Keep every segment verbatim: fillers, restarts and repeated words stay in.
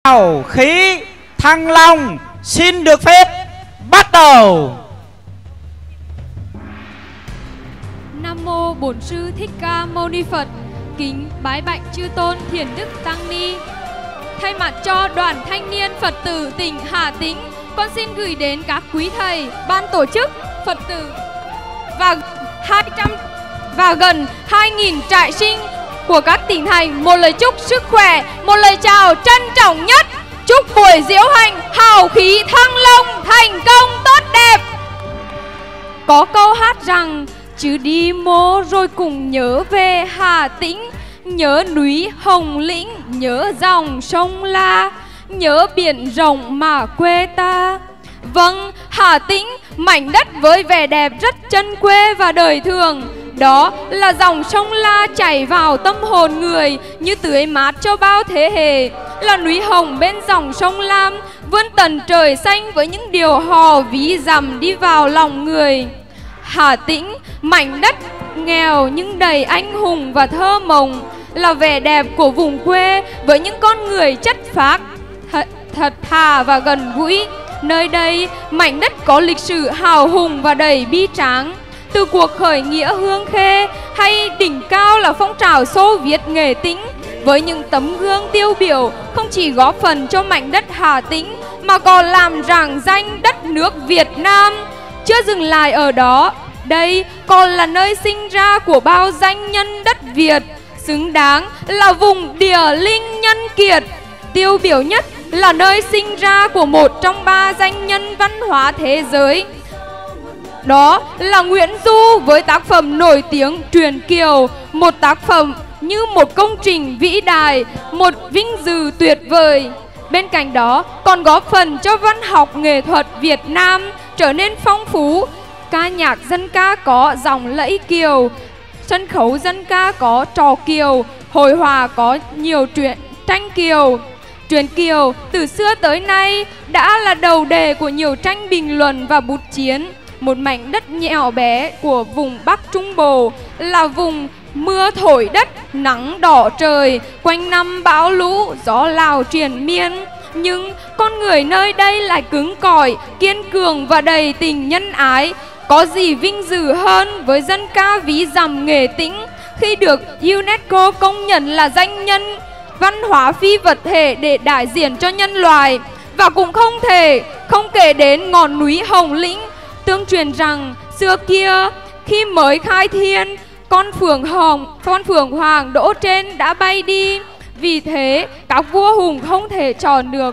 hào khí Thăng Long xin được phép bắt đầu. Nam mô Bổn Sư Thích Ca Mâu Ni Phật. Kính bái bạch chư tôn Thiền Đức Tăng Ni. Thay mặt cho đoàn thanh niên Phật tử tỉnh Hà Tĩnh, con xin gửi đến các quý thầy, ban tổ chức, Phật tử và hai trăm và gần hai nghìn trại sinh của các tỉnh thành một lời chúc sức khỏe, một lời chào trân trọng nhất. Chúc buổi diễu hành hào khí Thăng Long thành công tốt đẹp. Có câu hát rằng chứ đi mô rồi cùng nhớ về Hà Tĩnh, nhớ núi Hồng Lĩnh, nhớ dòng sông La, nhớ biển rộng mà quê ta. Vâng, Hà Tĩnh, mảnh đất với vẻ đẹp rất chân quê và đời thường. Đó là dòng sông La chảy vào tâm hồn người như tưới mát cho bao thế hệ. Là núi Hồng bên dòng sông Lam vươn tận trời xanh với những điều hò ví dặm đi vào lòng người. Hà Tĩnh, mảnh đất nghèo nhưng đầy anh hùng và thơ mộng, là vẻ đẹp của vùng quê với những con người chất phác, thật, thật thà và gần gũi. Nơi đây, mảnh đất có lịch sử hào hùng và đầy bi tráng. Từ cuộc khởi nghĩa Hương Khê hay đỉnh cao là phong trào Xô Viết Nghệ Tĩnh, với những tấm gương tiêu biểu không chỉ góp phần cho mảnh đất Hà Tĩnh mà còn làm rạng danh đất nước Việt Nam. Chưa dừng lại ở đó, đây còn là nơi sinh ra của bao danh nhân đất Việt, xứng đáng là vùng địa linh nhân kiệt. Tiêu biểu nhất là nơi sinh ra của một trong ba danh nhân văn hóa thế giới. Đó là Nguyễn Du với tác phẩm nổi tiếng Truyện Kiều, một tác phẩm như một công trình vĩ đại, một vinh dự tuyệt vời. Bên cạnh đó còn góp phần cho văn học nghệ thuật Việt Nam trở nên phong phú. Ca nhạc dân ca có dòng lẫy Kiều, sân khấu dân ca có trò Kiều, hội họa có nhiều truyện tranh Kiều. Truyện Kiều từ xưa tới nay đã là đầu đề của nhiều tranh bình luận và bút chiến. Một mảnh đất nhỏ bé của vùng Bắc Trung Bộ, là vùng mưa thổi đất, nắng đỏ trời, quanh năm bão lũ, gió Lào triền miên. Nhưng con người nơi đây lại cứng cỏi, kiên cường và đầy tình nhân ái. Có gì vinh dự hơn với dân ca ví dặm Nghệ Tĩnh khi được UNESCO công nhận là danh nhân văn hóa phi vật thể để đại diện cho nhân loại. Và cũng không thể không kể đến ngọn núi Hồng Lĩnh. Tương truyền rằng xưa kia khi mới khai thiên, con phượng hồng, con phượng hoàng đỗ trên đã bay đi. Vì thế các vua hùng không thể chọn được.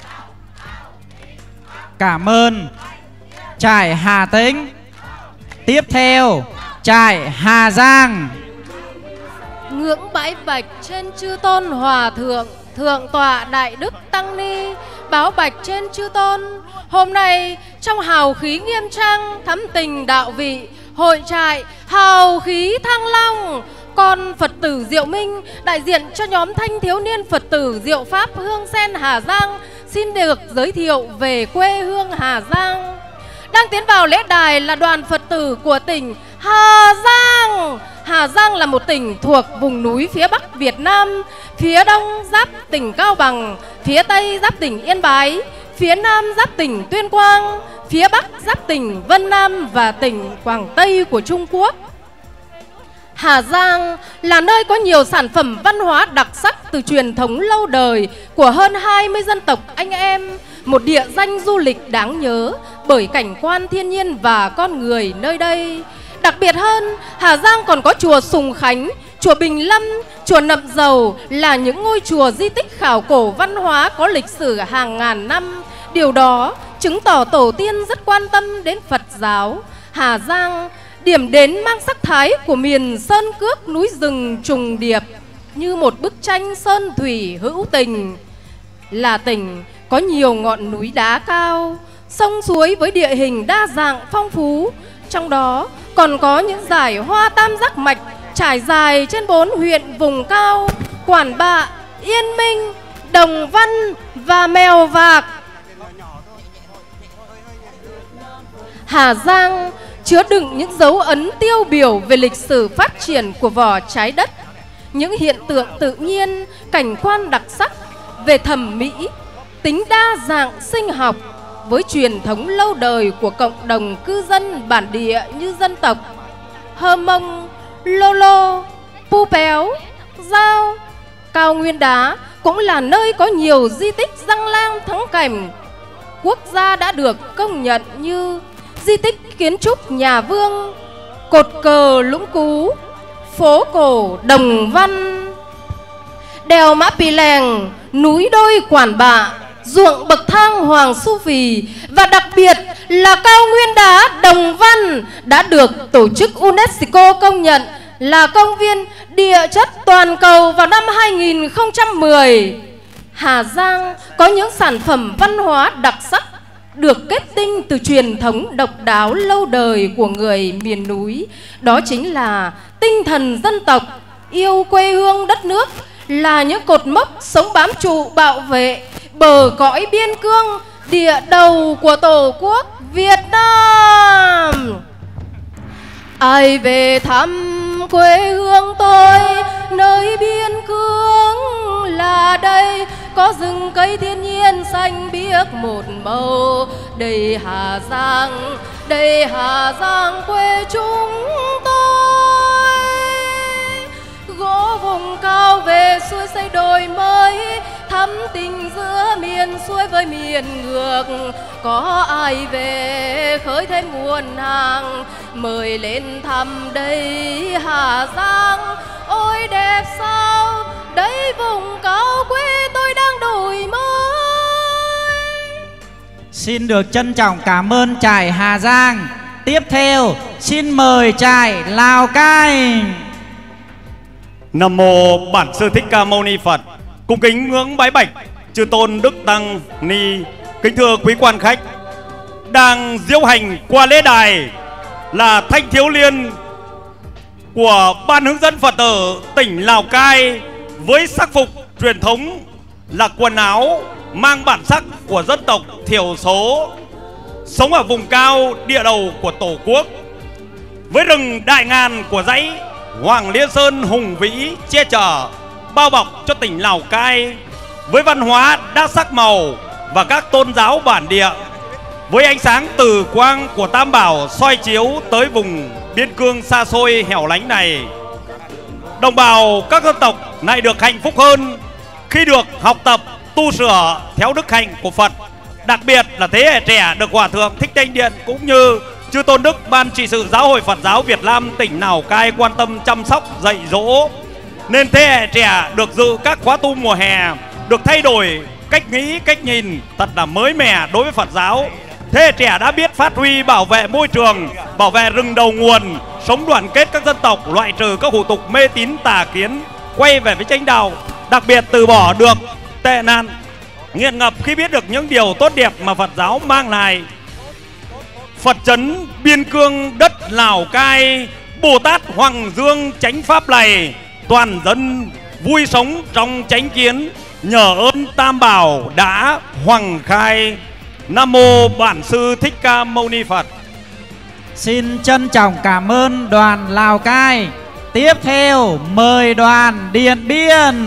Cảm ơn trại Hà Tĩnh. Tiếp theo trại Hà Giang. Ngưỡng bái bạch trên chư tôn hòa thượng, thượng tọa Đại Đức Tăng Ni, báo bạch trên chư tôn. Hôm nay trong hào khí nghiêm trang, thắm tình đạo vị, hội trại hào khí Thăng Long, con Phật tử Diệu Minh đại diện cho nhóm thanh thiếu niên Phật tử Diệu Pháp Hương Sen Hà Giang xin được giới thiệu về quê hương Hà Giang. Đang tiến vào lễ đài là đoàn Phật tử của tỉnh Hà Giang. Hà Giang là một tỉnh thuộc vùng núi phía Bắc Việt Nam, phía Đông giáp tỉnh Cao Bằng, phía Tây giáp tỉnh Yên Bái, phía Nam giáp tỉnh Tuyên Quang, phía Bắc giáp tỉnh Vân Nam và tỉnh Quảng Tây của Trung Quốc. Hà Giang là nơi có nhiều sản phẩm văn hóa đặc sắc từ truyền thống lâu đời của hơn hai mươi dân tộc anh em, một địa danh du lịch đáng nhớ bởi cảnh quan thiên nhiên và con người nơi đây. Đặc biệt hơn, Hà Giang còn có chùa Sùng Khánh, chùa Bình Lâm, chùa Nậm Dầu là những ngôi chùa di tích khảo cổ văn hóa có lịch sử hàng ngàn năm. Điều đó chứng tỏ tổ tiên rất quan tâm đến Phật giáo. Hà Giang, điểm đến mang sắc thái của miền sơn cước núi rừng trùng điệp như một bức tranh sơn thủy hữu tình. Là tỉnh có nhiều ngọn núi đá cao, sông suối với địa hình đa dạng phong phú. Trong đó còn có những dải hoa tam giác mạch trải dài trên bốn huyện vùng cao: Quản Bạ, Yên Minh, Đồng Văn và Mèo Vạc. Hà Giang chứa đựng những dấu ấn tiêu biểu về lịch sử phát triển của vỏ trái đất, những hiện tượng tự nhiên, cảnh quan đặc sắc về thẩm mỹ, tính đa dạng sinh học với truyền thống lâu đời của cộng đồng cư dân bản địa như dân tộc Hơ Mông, Lô Lô, Pu Péo, Dao. Cao Nguyên Đá cũng là nơi có nhiều di tích Giang Lam thắng cảnh quốc gia đã được công nhận như di tích kiến trúc nhà Vương, cột cờ Lũng Cú, phố cổ Đồng Văn, đèo Mã Pì Lèng, núi đôi Quản Bạ, ruộng bậc thang Hoàng Su Phì và đặc biệt là cao nguyên đá Đồng Văn đã được tổ chức UNESCO công nhận là công viên địa chất toàn cầu vào năm hai nghìn không trăm mười. Hà Giang có những sản phẩm văn hóa đặc sắc được kết tinh từ truyền thống độc đáo lâu đời của người miền núi. Đó chính là tinh thần dân tộc, yêu quê hương đất nước, là những cột mốc sống bám trụ bảo vệ bờ cõi biên cương địa đầu của Tổ quốc Việt Nam. Ai về thăm quê hương tôi, nơi biên cương là đây, có rừng cây thiên nhiên xanh biếc một màu. Đây Hà Giang, đây Hà Giang quê chúng tôi. Gỗ vùng cao về xuôi xây đồi mới, thắm tình giữa miền xuôi với miền ngược. Có ai về khơi thêm nguồn hàng, mời lên thăm đây Hà Giang. Ôi đẹp sao, đây vùng cao quê tôi đang đổi mới. Xin được trân trọng cảm ơn trại Hà Giang. Tiếp theo xin mời trại Lào Cai. Nam mô Bản Sư Thích Ca Mâu Ni Phật. Cung kính ngưỡng bái bạch chư tôn đức tăng ni. Kính thưa quý quan khách, đang diễu hành qua lễ đài là thanh thiếu niên của Ban hướng dẫn Phật tử tỉnh Lào Cai với sắc phục truyền thống là quần áo mang bản sắc của dân tộc thiểu số, sống ở vùng cao địa đầu của Tổ quốc, với rừng đại ngàn của dãy Hoàng Liên Sơn hùng vĩ che chở bao bọc cho tỉnh Lào Cai, với văn hóa đa sắc màu và các tôn giáo bản địa, với ánh sáng từ quang của Tam Bảo soi chiếu tới vùng biên cương xa xôi hẻo lánh này. Đồng bào các dân tộc này được hạnh phúc hơn khi được học tập tu sửa theo đức hạnh của Phật, đặc biệt là thế hệ trẻ được Hòa Thượng Thích Thanh Điện cũng như chư tôn đức Ban trị sự Giáo hội Phật giáo Việt Nam tỉnh Lào Cai quan tâm chăm sóc dạy dỗ, nên thế hệ trẻ được dự các khóa tu mùa hè, được thay đổi cách nghĩ, cách nhìn thật là mới mẻ đối với Phật giáo. Thế hệ trẻ đã biết phát huy bảo vệ môi trường, bảo vệ rừng đầu nguồn, sống đoàn kết các dân tộc, loại trừ các hủ tục mê tín tà kiến, quay về với chánh đạo, đặc biệt từ bỏ được tệ nạn nghiện ngập khi biết được những điều tốt đẹp mà Phật giáo mang lại. Phật trấn biên cương đất Lào Cai, Bồ Tát Hoàng Dương chánh pháp này, toàn dân vui sống trong chánh kiến, nhờ ơn Tam Bảo đã hoằng khai. Nam mô Bản Sư Thích Ca Mâu Ni Phật. Xin trân trọng cảm ơn đoàn Lào Cai. Tiếp theo mời đoàn Điện Biên.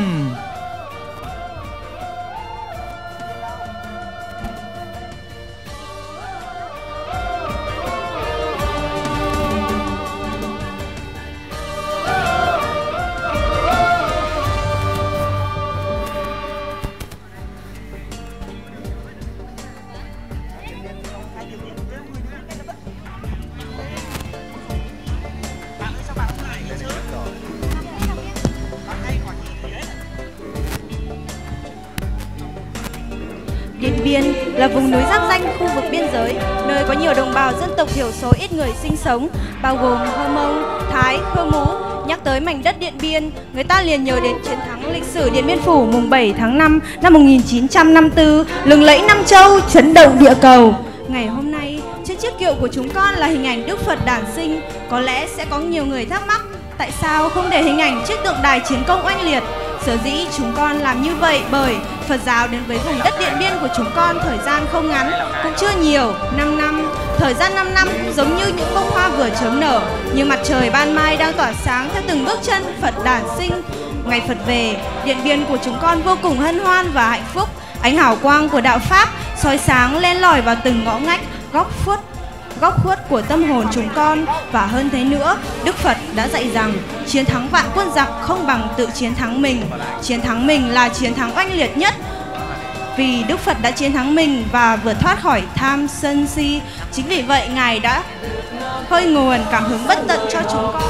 Điện Biên là vùng núi giáp danh khu vực biên giới, nơi có nhiều đồng bào dân tộc thiểu số ít người sinh sống, bao gồm Hơ Mông, Thái, Khơ Mú. Nhắc tới mảnh đất Điện Biên, người ta liền nhớ đến chiến thắng lịch sử Điện Biên Phủ mùng bảy tháng năm năm một nghìn chín trăm năm mươi tư, lừng lẫy Nam Châu, chấn động địa cầu. Ngày hôm nay, trên chiếc kiệu của chúng con là hình ảnh Đức Phật đản sinh. Có lẽ sẽ có nhiều người thắc mắc, tại sao không để hình ảnh chiếc tượng đài chiến công oanh liệt? Sở dĩ chúng con làm như vậy bởi Phật giáo đến với vùng đất Điện Biên của chúng con thời gian không ngắn, cũng chưa nhiều, năm năm. Thời gian năm năm cũng giống như những bông hoa vừa chớm nở, như mặt trời ban mai đang tỏa sáng theo từng bước chân Phật đản sinh. Ngày Phật về, Điện Biên của chúng con vô cùng hân hoan và hạnh phúc. Ánh hào quang của đạo Pháp soi sáng len lỏi vào từng ngõ ngách, góc khuất góc khuất của tâm hồn chúng con. Và hơn thế nữa, Đức Phật đã dạy rằng chiến thắng vạn quân giặc không bằng tự chiến thắng mình. Chiến thắng mình là chiến thắng oanh liệt nhất. Vì Đức Phật đã chiến thắng mình và vượt thoát khỏi tham sân si. Chính vì vậy Ngài đã khơi nguồn cảm hứng bất tận cho chúng con.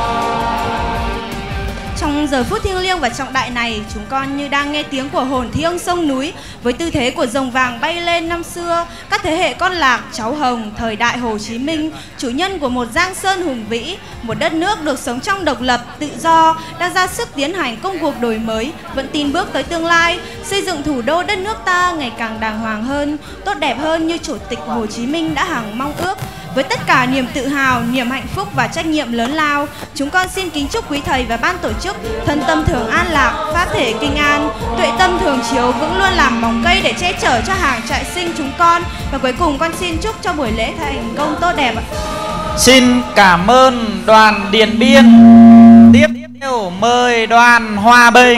Trong giờ phút thiêng liêng và trọng đại này, chúng con như đang nghe tiếng của hồn thiêng sông núi với tư thế của rồng vàng bay lên năm xưa. Các thế hệ con lạc, cháu Hồng, thời đại Hồ Chí Minh, chủ nhân của một Giang Sơn hùng vĩ, một đất nước được sống trong độc lập, tự do, đang ra sức tiến hành công cuộc đổi mới, vẫn tin bước tới tương lai, xây dựng thủ đô đất nước ta ngày càng đàng hoàng hơn, tốt đẹp hơn như Chủ tịch Hồ Chí Minh đã hằng mong ước. Với tất cả niềm tự hào, niềm hạnh phúc và trách nhiệm lớn lao, chúng con xin kính chúc quý thầy và ban tổ chức thân tâm thường an lạc, pháp thể kinh an, tuệ tâm thường chiếu vững luôn làm bóng cây để che chở cho hàng trại sinh chúng con. Và cuối cùng con xin chúc cho buổi lễ thành công tốt đẹp. Xin cảm ơn đoàn Điện Biên. Tiếp theo mời đoàn Hòa Bình.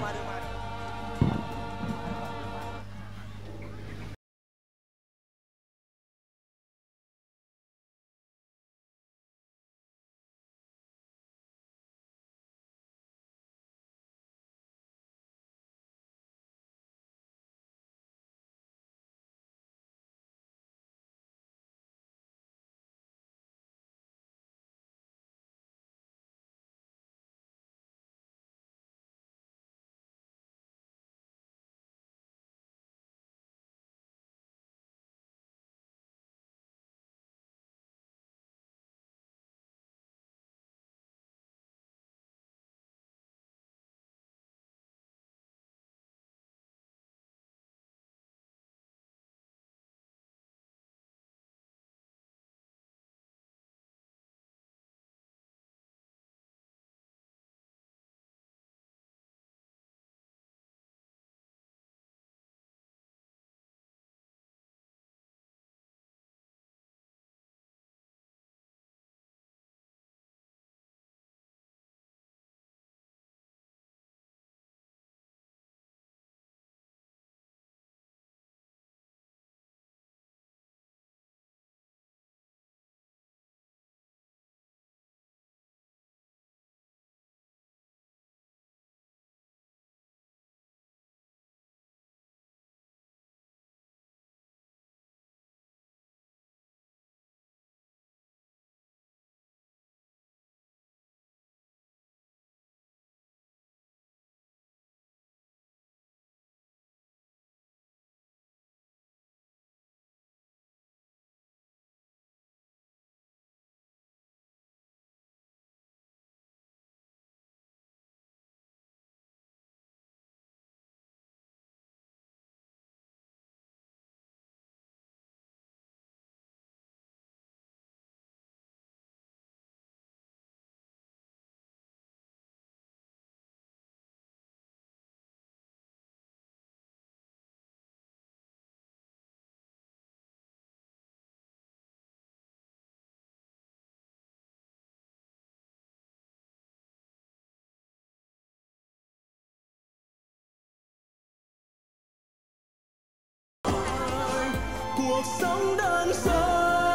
Cuộc sống đơn sơ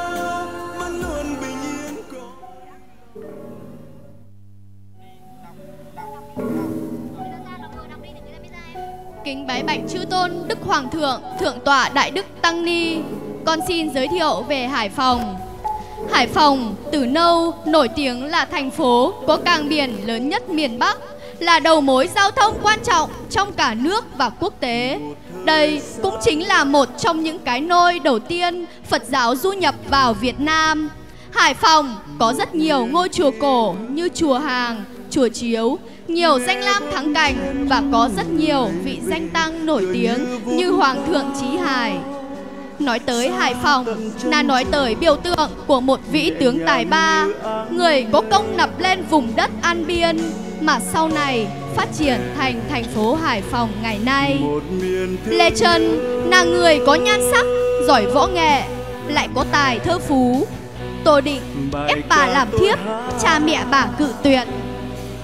vẫn luôn bình yên. Kính bái bạch chư tôn Đức Hoàng thượng, Thượng tọa Đại Đức Tăng Ni. Con xin giới thiệu về Hải Phòng. Hải Phòng từ lâu nổi tiếng là thành phố có cảng biển lớn nhất miền Bắc, là đầu mối giao thông quan trọng trong cả nước và quốc tế. Đây cũng chính là một trong những cái nôi đầu tiên Phật giáo du nhập vào Việt Nam. Hải Phòng có rất nhiều ngôi chùa cổ như chùa Hàng, chùa Chiếu, nhiều danh lam thắng cảnh và có rất nhiều vị danh tăng nổi tiếng như Hoàng thượng Chí Hải. Nói tới Hải Phòng là nói tới biểu tượng của một vĩ tướng tài ba, người có công lập lên vùng đất An Biên mà sau này phát triển thành thành phố Hải Phòng ngày nay. Lê Trân là người có nhan sắc, giỏi võ nghệ, lại có tài thơ phú. Tô Định ép bà làm thiếp, cha mẹ bà cự tuyệt.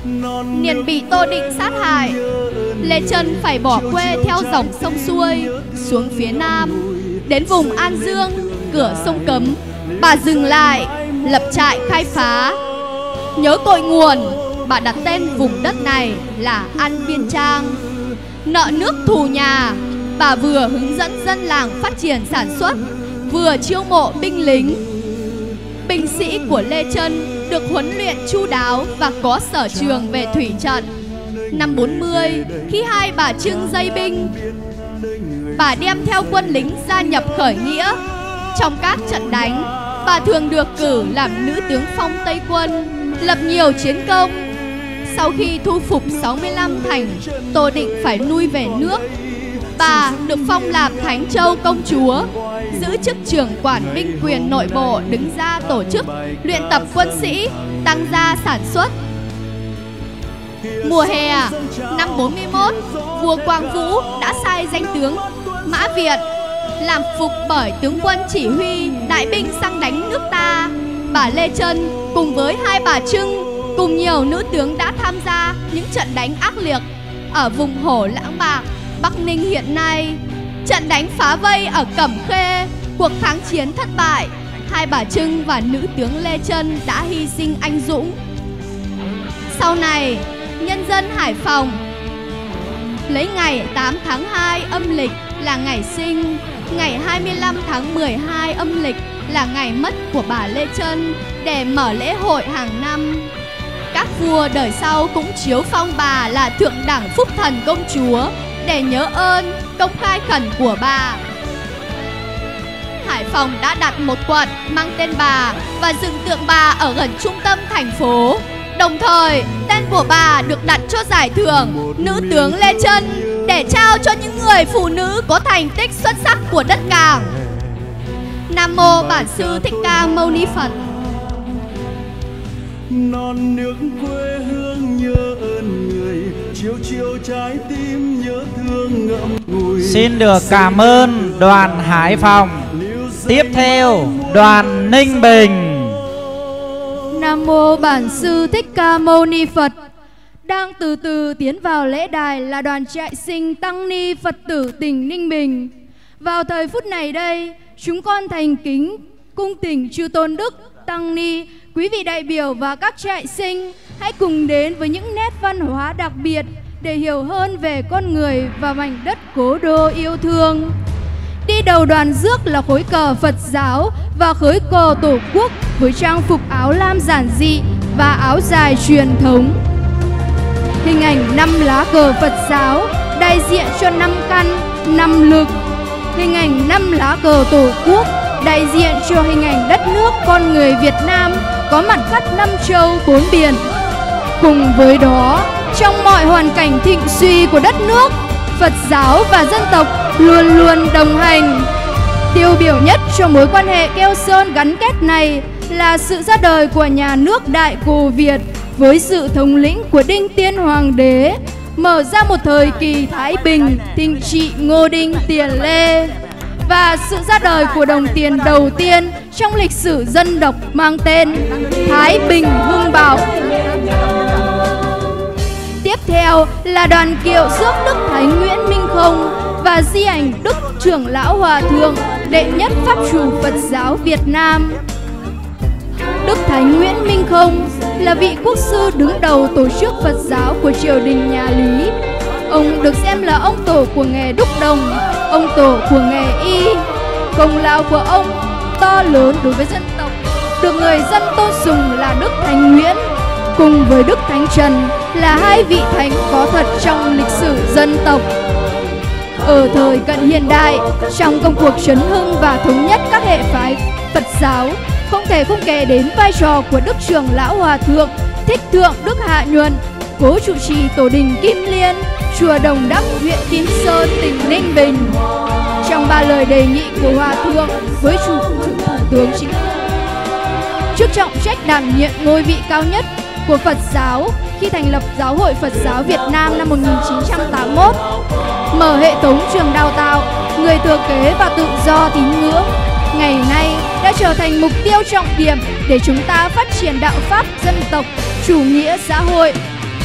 Niên bị Tô Định sát hại, Lê Chân phải bỏ quê theo dòng sông xuôi xuống phía nam, đến vùng An Dương, cửa sông Cấm. Bà dừng lại, lập trại khai phá. Nhớ cội nguồn, bà đặt tên vùng đất này là An Biên Trang. Nợ nước thù nhà, bà vừa hướng dẫn dân làng phát triển sản xuất, vừa chiêu mộ binh lính. Binh sĩ của Lê Chân được huấn luyện chu đáo và có sở trường về thủy trận. Năm bốn mươi, khi hai bà Trưng dây binh, bà đem theo quân lính gia nhập khởi nghĩa. Trong các trận đánh, bà thường được cử làm nữ tướng phong Tây Quân, lập nhiều chiến công. Sau khi thu phục sáu mươi lăm thành, Tô Định phải lui về nước. Bà được phong làm Thánh Châu công chúa, giữ chức trưởng quản binh quyền nội bộ, đứng ra tổ chức luyện tập quân sĩ, tăng gia sản xuất. Mùa hè năm bốn mươi mốt, vua Quang Vũ đã sai danh tướng Mã Việt làm phục bởi tướng quân chỉ huy đại binh sang đánh nước ta. Bà Lê Chân cùng với hai bà Trưng cùng nhiều nữ tướng đã tham gia những trận đánh ác liệt ở vùng Hổ Lãng Bạc, Bắc Ninh hiện nay. Trận đánh phá vây ở Cẩm Khê, cuộc kháng chiến thất bại, hai bà Trưng và nữ tướng Lê Chân đã hy sinh anh dũng. Sau này, nhân dân Hải Phòng lấy ngày tám tháng hai âm lịch là ngày sinh, ngày hai mươi lăm tháng mười hai âm lịch là ngày mất của bà Lê Chân để mở lễ hội hàng năm. Các vua đời sau cũng chiếu phong bà là thượng đẳng phúc thần công chúa để nhớ ơn công khai khẩn của bà. Hải Phòng đã đặt một quận mang tên bà và dựng tượng bà ở gần trung tâm thành phố. Đồng thời, tên của bà được đặt cho giải thưởng Nữ tướng Lê Chân để trao cho những người phụ nữ có thành tích xuất sắc của đất Cảng. Nam mô Bản Sư Thích Ca Mâu Ni Phật. Non nước quê hương nhớ ơn người, chiều chiều trái tim nhớ thương ngậm ngùi. Xin được cảm ơn đoàn Hải Phòng. Tiếp theo, đoàn Ninh Bình. Nam mô Bản Sư Thích Ca Mâu Ni Phật. Đang từ từ tiến vào lễ đài là đoàn trại sinh tăng ni Phật tử tỉnh Ninh Bình. Vào thời phút này đây, chúng con thành kính cung thỉnh chư tôn đức, tăng ni, quý vị đại biểu và các trại sinh hãy cùng đến với những nét văn hóa đặc biệt để hiểu hơn về con người và mảnh đất cố đô yêu thương. Đi đầu đoàn rước là khối cờ Phật giáo và khối cờ Tổ quốc với trang phục áo lam giản dị và áo dài truyền thống. Hình ảnh năm lá cờ Phật giáo đại diện cho năm căn, năm lực. Hình ảnh năm lá cờ Tổ quốc đại diện cho hình ảnh đất nước con người Việt Nam có mặt khắp năm châu bốn biển. Cùng với đó, trong mọi hoàn cảnh thịnh suy của đất nước, Phật giáo và dân tộc luôn luôn đồng hành. Tiêu biểu nhất cho mối quan hệ keo sơn gắn kết này là sự ra đời của nhà nước Đại Cồ Việt với sự thống lĩnh của Đinh Tiên Hoàng đế, mở ra một thời kỳ thái bình, thịnh trị Ngô Đinh Tiền Lê, và sự ra đời của đồng tiền đầu tiên trong lịch sử dân tộc mang tên Thái Bình Hưng Bảo. Tiếp theo là đoàn kiệu rước Đức Thánh Nguyễn Minh Không và di ảnh Đức Trưởng Lão Hòa Thượng, đệ nhất Pháp chủ Phật giáo Việt Nam. Đức Thánh Nguyễn Minh Không là vị quốc sư đứng đầu tổ chức Phật giáo của triều đình nhà Lý. Ông được xem là ông tổ của nghề đúc đồng, ông tổ của nghề y. Công lao của ông to lớn đối với dân tộc, được người dân tôn sùng là Đức Thánh Nguyễn, cùng với Đức Thánh Trần là hai vị thánh có thật trong lịch sử dân tộc. Ở thời cận hiện đại, trong công cuộc trấn hưng và thống nhất các hệ phái Phật giáo, không thể không kể đến vai trò của Đức Trưởng Lão Hòa Thượng Thích Thượng Đức Hạ Nhuận, cố trụ trì tổ đình Kim Liên, chùa Đồng Đắc, huyện Kim Sơn, tỉnh Ninh Bình. Trong ba lời đề nghị của Hòa Thượng với chủ Thủ tướng Chính phủ, trước trọng trách đảm nhiệm ngôi vị cao nhất của Phật giáo khi thành lập Giáo hội Phật giáo Việt Nam năm một nghìn chín trăm tám mươi mốt, mở hệ thống trường đào tạo người thừa kế và tự do tín ngưỡng, ngày nay đã trở thành mục tiêu trọng điểm để chúng ta phát triển đạo pháp dân tộc, chủ nghĩa xã hội.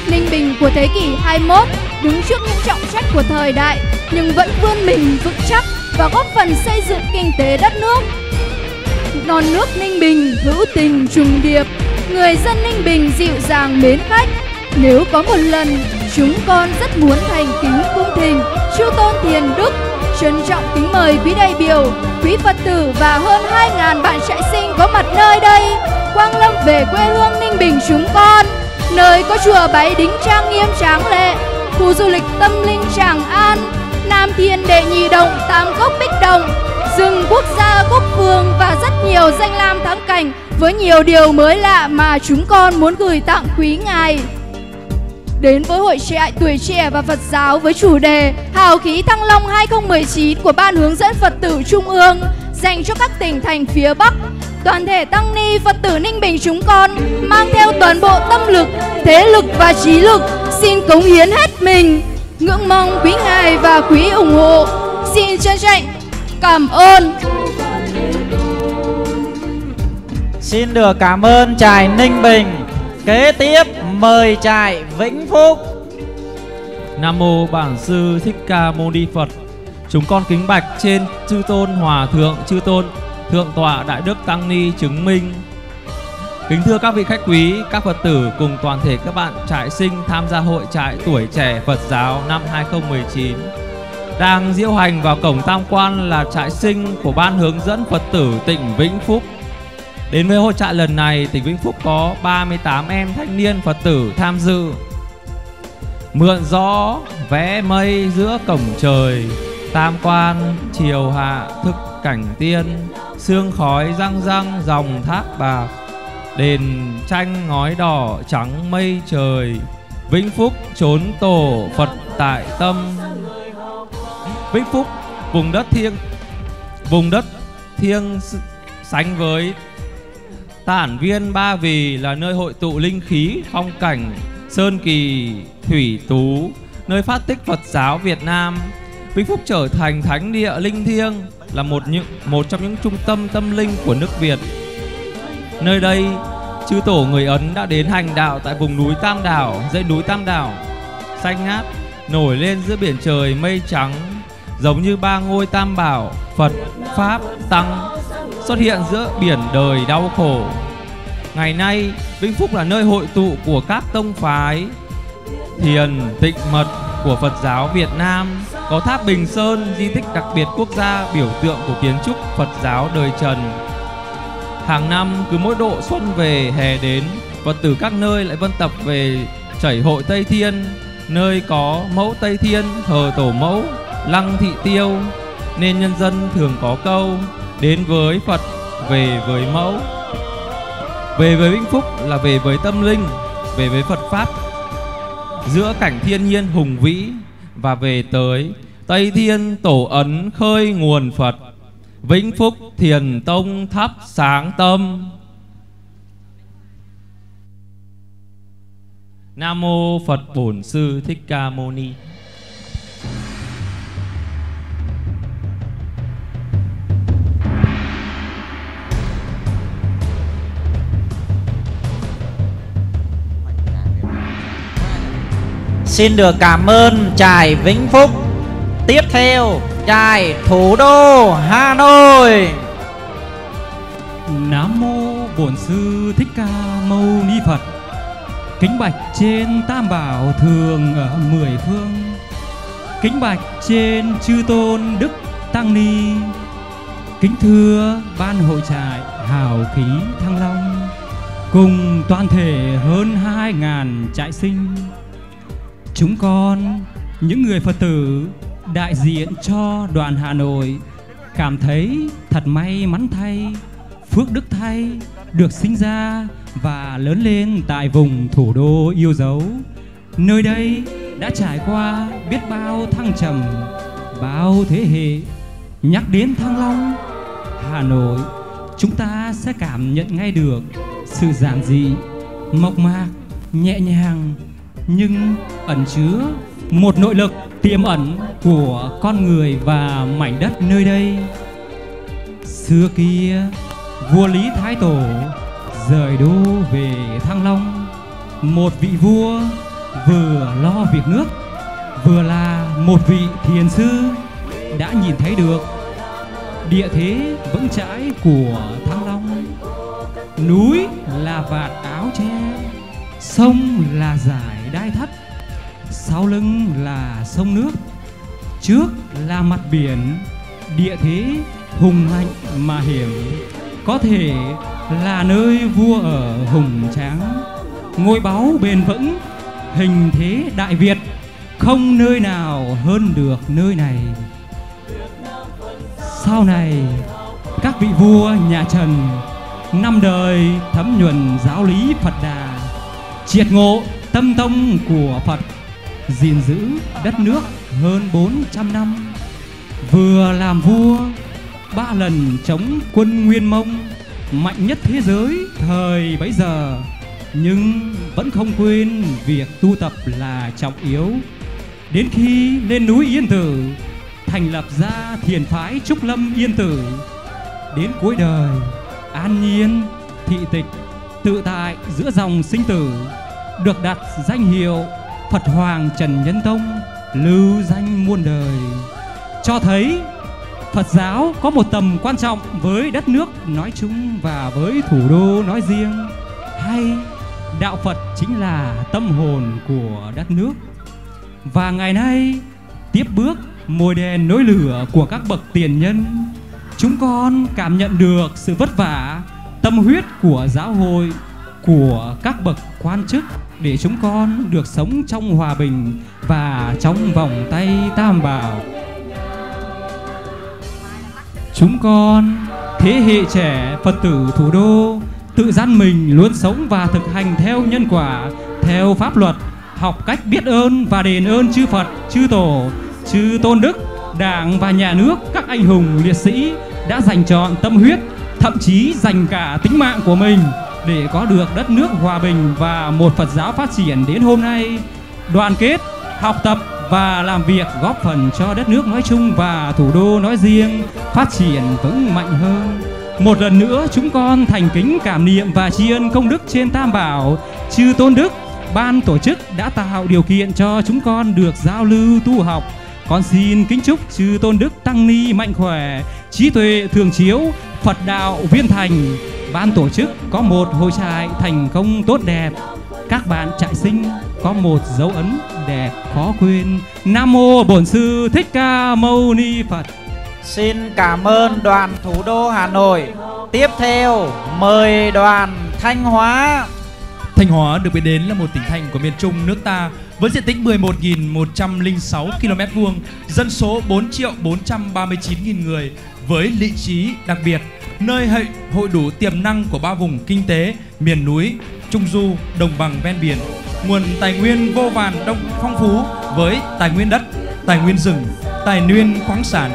Ninh Bình của thế kỷ hai mươi mốt đứng trước những trọng trách của thời đại nhưng vẫn vươn mình vững chắc và góp phần xây dựng kinh tế đất nước. Non nước Ninh Bình hữu tình trùng điệp, người dân Ninh Bình dịu dàng mến khách. Nếu có một lần, chúng con rất muốn thành kính cung thỉnh chư tôn Thiền Đức, trân trọng kính mời quý đại biểu, quý Phật tử và hơn hai nghìn bạn trại sinh có mặt nơi đây quang lâm về quê hương Ninh Bình chúng con, nơi có chùa Bái Đính trang nghiêm tráng lệ, khu du lịch tâm linh Tràng An, Nam Thiên Đệ Nhị Động, Tam Cốc Bích Động, rừng quốc gia Cúc Phương và rất nhiều danh lam thắng cảnh với nhiều điều mới lạ mà chúng con muốn gửi tặng quý ngài. Đến với hội trại tuổi trẻ và Phật giáo với chủ đề Hào khí Thăng Long hai không một chín của Ban hướng dẫn Phật tử Trung ương dành cho các tỉnh thành phía Bắc, toàn thể tăng ni Phật tử Ninh Bình chúng con mang theo toàn bộ tâm lực, thế lực và trí lực xin cống hiến hết mình, ngưỡng mong quý ngài và quý ủng hộ. Xin trân trọng cảm ơn. Xin được cảm ơn trại Ninh Bình. Kế tiếp mời trại Vĩnh Phúc. Nam mô Bản Sư Thích Ca Mâu Ni Phật. Chúng con kính bạch trên chư tôn Hòa Thượng, chư tôn Thượng tọa Đại Đức Tăng Ni chứng minh. Kính thưa các vị khách quý, các Phật tử cùng toàn thể các bạn trại sinh tham gia hội trại tuổi trẻ Phật giáo năm hai không một chín. Đang diễu hành vào cổng tam quan là trại sinh của Ban hướng dẫn Phật tử tỉnh Vĩnh Phúc. Đến với hội trại lần này, tỉnh Vĩnh Phúc có ba mươi tám em thanh niên Phật tử tham dự. Mượn gió vẽ mây giữa cổng trời, tam quan chiều hạ thức cảnh tiên, sương khói răng răng dòng thác bạc, đền tranh ngói đỏ trắng mây trời. Vĩnh Phúc chốn tổ Phật tại tâm. Vĩnh Phúc vùng đất thiêng, vùng đất thiêng sánh với Tản Viên Ba Vì, là nơi hội tụ linh khí phong cảnh sơn kỳ thủy tú, nơi phát tích Phật giáo Việt Nam. Vĩnh Phúc trở thành thánh địa linh thiêng, là một những một trong những trung tâm tâm linh của nước Việt. Nơi đây, chư tổ người Ấn đã đến hành đạo tại vùng núi Tam Đảo, dãy núi Tam Đảo xanh ngát nổi lên giữa biển trời mây trắng, giống như ba ngôi tam bảo Phật, Pháp, Tăng xuất hiện giữa biển đời đau khổ. Ngày nay, Vĩnh Phúc là nơi hội tụ của các tông phái thiền tịnh mật của Phật giáo Việt Nam, có tháp Bình Sơn, di tích đặc biệt quốc gia biểu tượng của kiến trúc Phật giáo đời Trần. Hàng năm cứ mỗi độ xuân về hè đến, Phật tử các nơi lại vân tập về chảy hội Tây Thiên, nơi có mẫu Tây Thiên thờ tổ mẫu Lăng Thị Tiêu, nên nhân dân thường có câu đến với Phật, về với mẫu. Về với Vĩnh Phúc là về với tâm linh, về với Phật Pháp giữa cảnh thiên nhiên hùng vĩ, và về tới Tây Thiên tổ ấn khơi nguồn Phật. Vĩnh Phúc Thiền Tông thắp sáng tâm. Nam mô Phật Bổn Sư Thích Ca Mâu Ni. Xin được cảm ơn trại Vĩnh Phúc. Tiếp theo trại Thủ đô Hà Nội. Nam mô Bổn Sư Thích Ca Mâu Ni Phật. Kính bạch trên tam bảo thường ở mười phương, kính bạch trên chư tôn đức tăng ni, kính thưa ban hội trại hào khí Thăng Long cùng toàn thể hơn hai ngàn trại sinh. Chúng con, những người Phật tử đại diện cho đoàn Hà Nội, cảm thấy thật may mắn thay, phước đức thay, được sinh ra và lớn lên tại vùng thủ đô yêu dấu. Nơi đây đã trải qua biết bao thăng trầm, bao thế hệ. Nhắc đến Thăng Long, Hà Nội, chúng ta sẽ cảm nhận ngay được sự giản dị, mộc mạc, nhẹ nhàng, nhưng ẩn chứa một nội lực tiềm ẩn của con người và mảnh đất nơi đây. Xưa kia, vua Lý Thái Tổ rời đô về Thăng Long. Một vị vua vừa lo việc nước, vừa là một vị thiền sư đã nhìn thấy được địa thế vững chãi của Thăng Long. Núi là vạt áo che, sông là dải đai thắt, sau lưng là sông nước, trước là mặt biển. Địa thế hùng mạnh mà hiểm, có thể là nơi vua ở hùng tráng, ngôi báu bền vững, hình thế Đại Việt, không nơi nào hơn được nơi này. Sau này, các vị vua nhà Trần năm đời thấm nhuần giáo lý Phật Đà, triệt ngộ tâm tông của Phật, gìn giữ đất nước hơn bốn trăm năm. Vừa làm vua, ba lần chống quân Nguyên Mông, mạnh nhất thế giới thời bấy giờ, nhưng vẫn không quên việc tu tập là trọng yếu. Đến khi lên núi Yên Tử, thành lập ra thiền phái Trúc Lâm Yên Tử. Đến cuối đời, an nhiên, thị tịch, tự tại giữa dòng sinh tử, được đặt danh hiệu Phật Hoàng Trần Nhân Tông, lưu danh muôn đời. Cho thấy Phật giáo có một tầm quan trọng với đất nước nói chung và với thủ đô nói riêng, hay đạo Phật chính là tâm hồn của đất nước. Và ngày nay, tiếp bước mồi đèn nối lửa của các bậc tiền nhân, chúng con cảm nhận được sự vất vả, tâm huyết của giáo hội, của các bậc quan chức, để chúng con được sống trong hòa bình và trong vòng tay Tam Bảo. Chúng con, thế hệ trẻ Phật tử thủ đô, tự gian mình luôn sống và thực hành theo nhân quả, theo pháp luật, học cách biết ơn và đền ơn chư Phật, chư Tổ, chư Tôn Đức, Đảng và Nhà nước, các anh hùng liệt sĩ đã dành trọn tâm huyết, thậm chí dành cả tính mạng của mình để có được đất nước hòa bình và một Phật giáo phát triển đến hôm nay. Đoàn kết, học tập và làm việc góp phần cho đất nước nói chung và thủ đô nói riêng phát triển vững mạnh hơn. Một lần nữa chúng con thành kính cảm niệm và tri ân công đức trên Tam Bảo, chư Tôn Đức, ban tổ chức đã tạo điều kiện cho chúng con được giao lưu tu học. Con xin kính chúc chư Tôn Đức tăng ni mạnh khỏe, trí tuệ thường chiếu, Phật đạo viên thành. Ban tổ chức có một hội trại thành công tốt đẹp, các bạn trại sinh có một dấu ấn đẹp khó quên. Nam mô Bổn Sư Thích Ca Mâu Ni Phật. Xin cảm ơn đoàn thủ đô Hà Nội. Tiếp theo mời đoàn Thanh Hóa. Thanh Hóa được biết đến là một tỉnh thành của miền Trung nước ta với diện tích mười một nghìn một trăm lẻ sáu ki lô mét vuông, dân số bốn triệu bốn trăm ba mươi chín nghìn người, với vị trí đặc biệt, nơi hệ hội đủ tiềm năng của ba vùng kinh tế, miền núi, trung du, đồng bằng ven biển, nguồn tài nguyên vô vàn đông phong phú với tài nguyên đất, tài nguyên rừng, tài nguyên khoáng sản.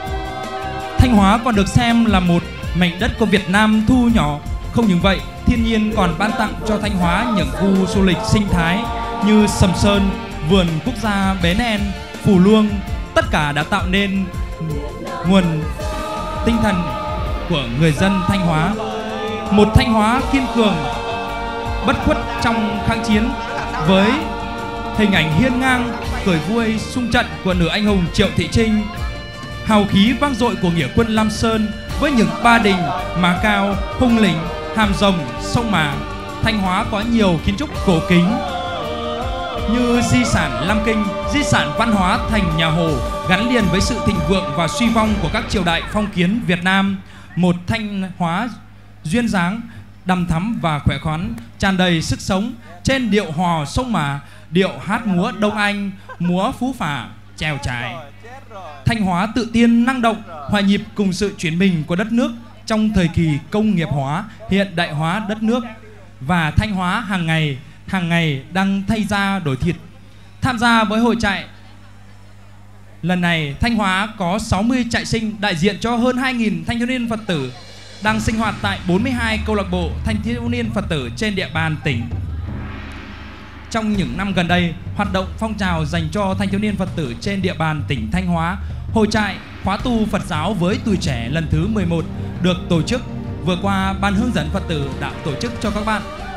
Thanh Hóa còn được xem là một mảnh đất của Việt Nam thu nhỏ. Không những vậy, thiên nhiên còn ban tặng cho Thanh Hóa những khu du lịch sinh thái như Sầm Sơn, vườn quốc gia Bến En, Phù Luông. Tất cả đã tạo nên nguồn tinh thần của người dân Thanh Hóa. Một Thanh Hóa kiên cường, bất khuất trong kháng chiến, với hình ảnh hiên ngang, cười vui xung trận của nữ anh hùng Triệu Thị Trinh, hào khí vang dội của nghĩa quân Lam Sơn với những ba đình, Má Cao, Hung Lĩnh, Hàm Rồng, Sông Mã. Thanh Hóa có nhiều kiến trúc cổ kính như di sản Lam Kinh, di sản văn hóa thành nhà Hồ, gắn liền với sự thịnh vượng và suy vong của các triều đại phong kiến Việt Nam. Một Thanh Hóa duyên dáng, đằm thắm và khỏe khoắn, tràn đầy sức sống trên điệu hò sông Mã, điệu hát múa Đông Anh, múa phú phả, chèo trải. Thanh Hóa tự tin, năng động, hòa nhịp cùng sự chuyển mình của đất nước trong thời kỳ công nghiệp hóa, hiện đại hóa đất nước. Và Thanh Hóa hàng ngày, hàng ngày đang thay da đổi thịt. Tham gia với hội trại lần này, Thanh Hóa có sáu mươi trại sinh đại diện cho hơn hai nghìn thanh thiếu niên Phật tử đang sinh hoạt tại bốn mươi hai câu lạc bộ thanh thiếu niên Phật tử trên địa bàn tỉnh. Trong những năm gần đây, hoạt động phong trào dành cho thanh thiếu niên Phật tử trên địa bàn tỉnh Thanh Hóa, hội trại khóa tu Phật giáo với tuổi trẻ lần thứ mười một được tổ chức. Vừa qua, Ban hướng dẫn Phật tử đã tổ chức cho các bạn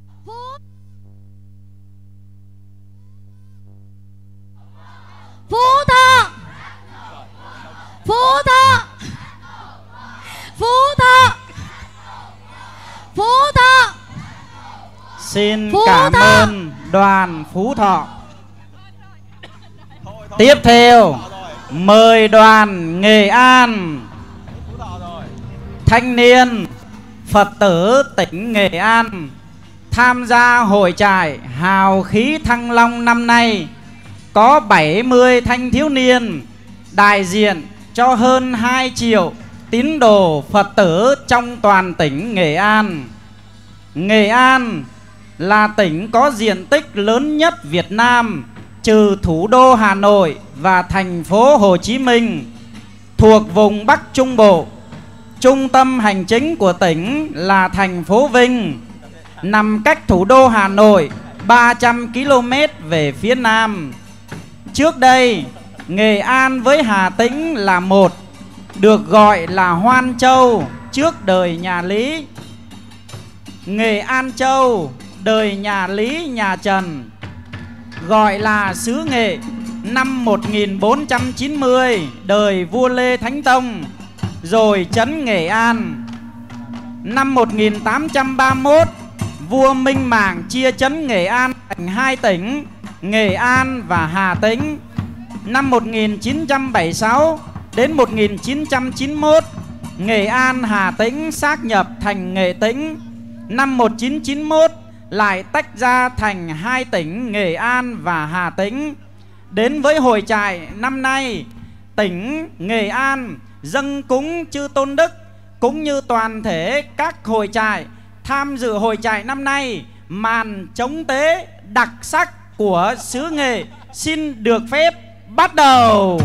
Xin Phú cảm Thọ. ơn đoàn Phú Thọ. Tiếp theo mời đoàn Nghệ An. Thanh niên Phật tử tỉnh Nghệ An tham gia hội trại hào khí Thăng Long năm nay có bảy mươi thanh thiếu niên đại diện cho hơn hai triệu tín đồ Phật tử trong toàn tỉnh Nghệ An. Nghệ An là tỉnh có diện tích lớn nhất Việt Nam trừ thủ đô Hà Nội và thành phố Hồ Chí Minh, thuộc vùng Bắc Trung Bộ. Trung tâm hành chính của tỉnh là thành phố Vinh, nằm cách thủ đô Hà Nội ba trăm ki lô mét về phía nam. Trước đây, Nghệ An với Hà Tĩnh là một, được gọi là Hoan Châu trước đời nhà Lý. Nghệ An Châu đời nhà Lý nhà Trần, gọi là xứ Nghệ năm một nghìn bốn trăm chín mươi đời vua Lê Thánh Tông, rồi trấn Nghệ An. Năm một nghìn tám trăm ba mươi mốt, vua Minh Mạng chia trấn Nghệ An thành hai tỉnh, Nghệ An và Hà Tĩnh. Năm một nghìn chín trăm bảy mươi sáu đến một nghìn chín trăm chín mươi mốt, Nghệ An Hà Tĩnh xác nhập thành Nghệ Tĩnh. Năm một nghìn chín trăm chín mươi mốt lại tách ra thành hai tỉnh Nghệ An và Hà Tĩnh. Đến với hội trại năm nay, tỉnh Nghệ An dâng cúng chư Tôn Đức cũng như toàn thể các hội trại tham dự hội trại năm nay. Màn trống tế đặc sắc của xứ Nghệ xin được phép bắt đầu.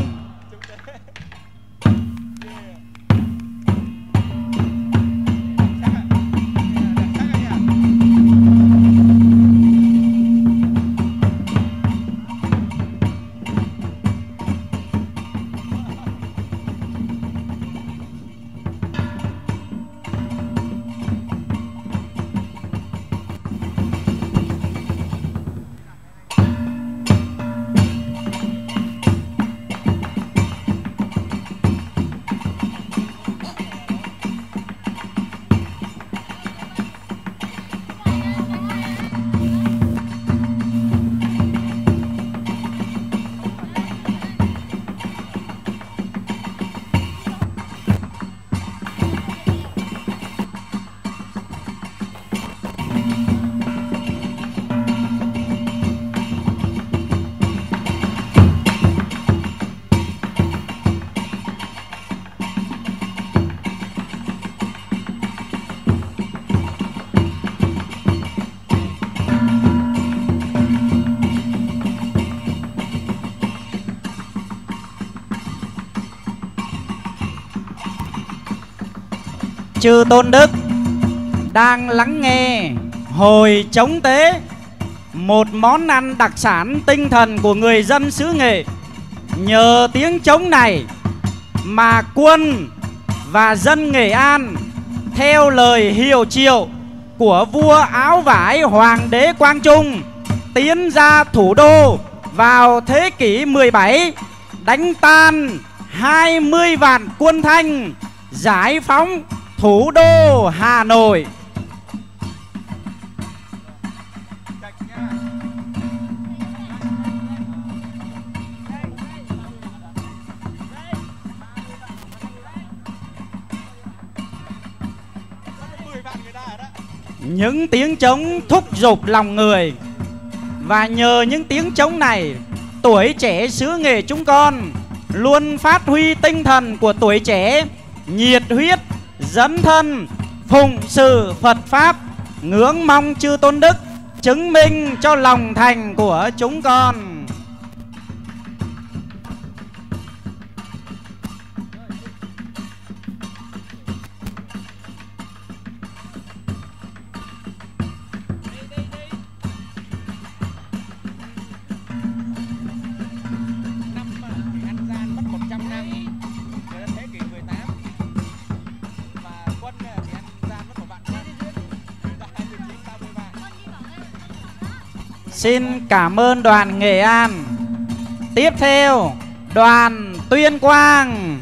Chư Tôn Đức đang lắng nghe hồi trống tế, một món ăn đặc sản tinh thần của người dân xứ Nghệ. Nhờ tiếng trống này mà quân và dân Nghệ An theo lời hiệu triệu của vua áo vải Hoàng đế Quang Trung tiến ra thủ đô vào thế kỷ mười bảy, đánh tan hai mươi vạn quân Thanh, giải phóng thủ đô Hà Nội. Những tiếng trống thúc giục lòng người, và nhờ những tiếng trống này, tuổi trẻ xứ Nghệ chúng con luôn phát huy tinh thần của tuổi trẻ, nhiệt huyết dấn thân phụng sự Phật Pháp, ngưỡng mong chư Tôn Đức chứng minh cho lòng thành của chúng con. Xin cảm ơn đoàn Nghệ An. Tiếp theo, đoàn Tuyên Quang.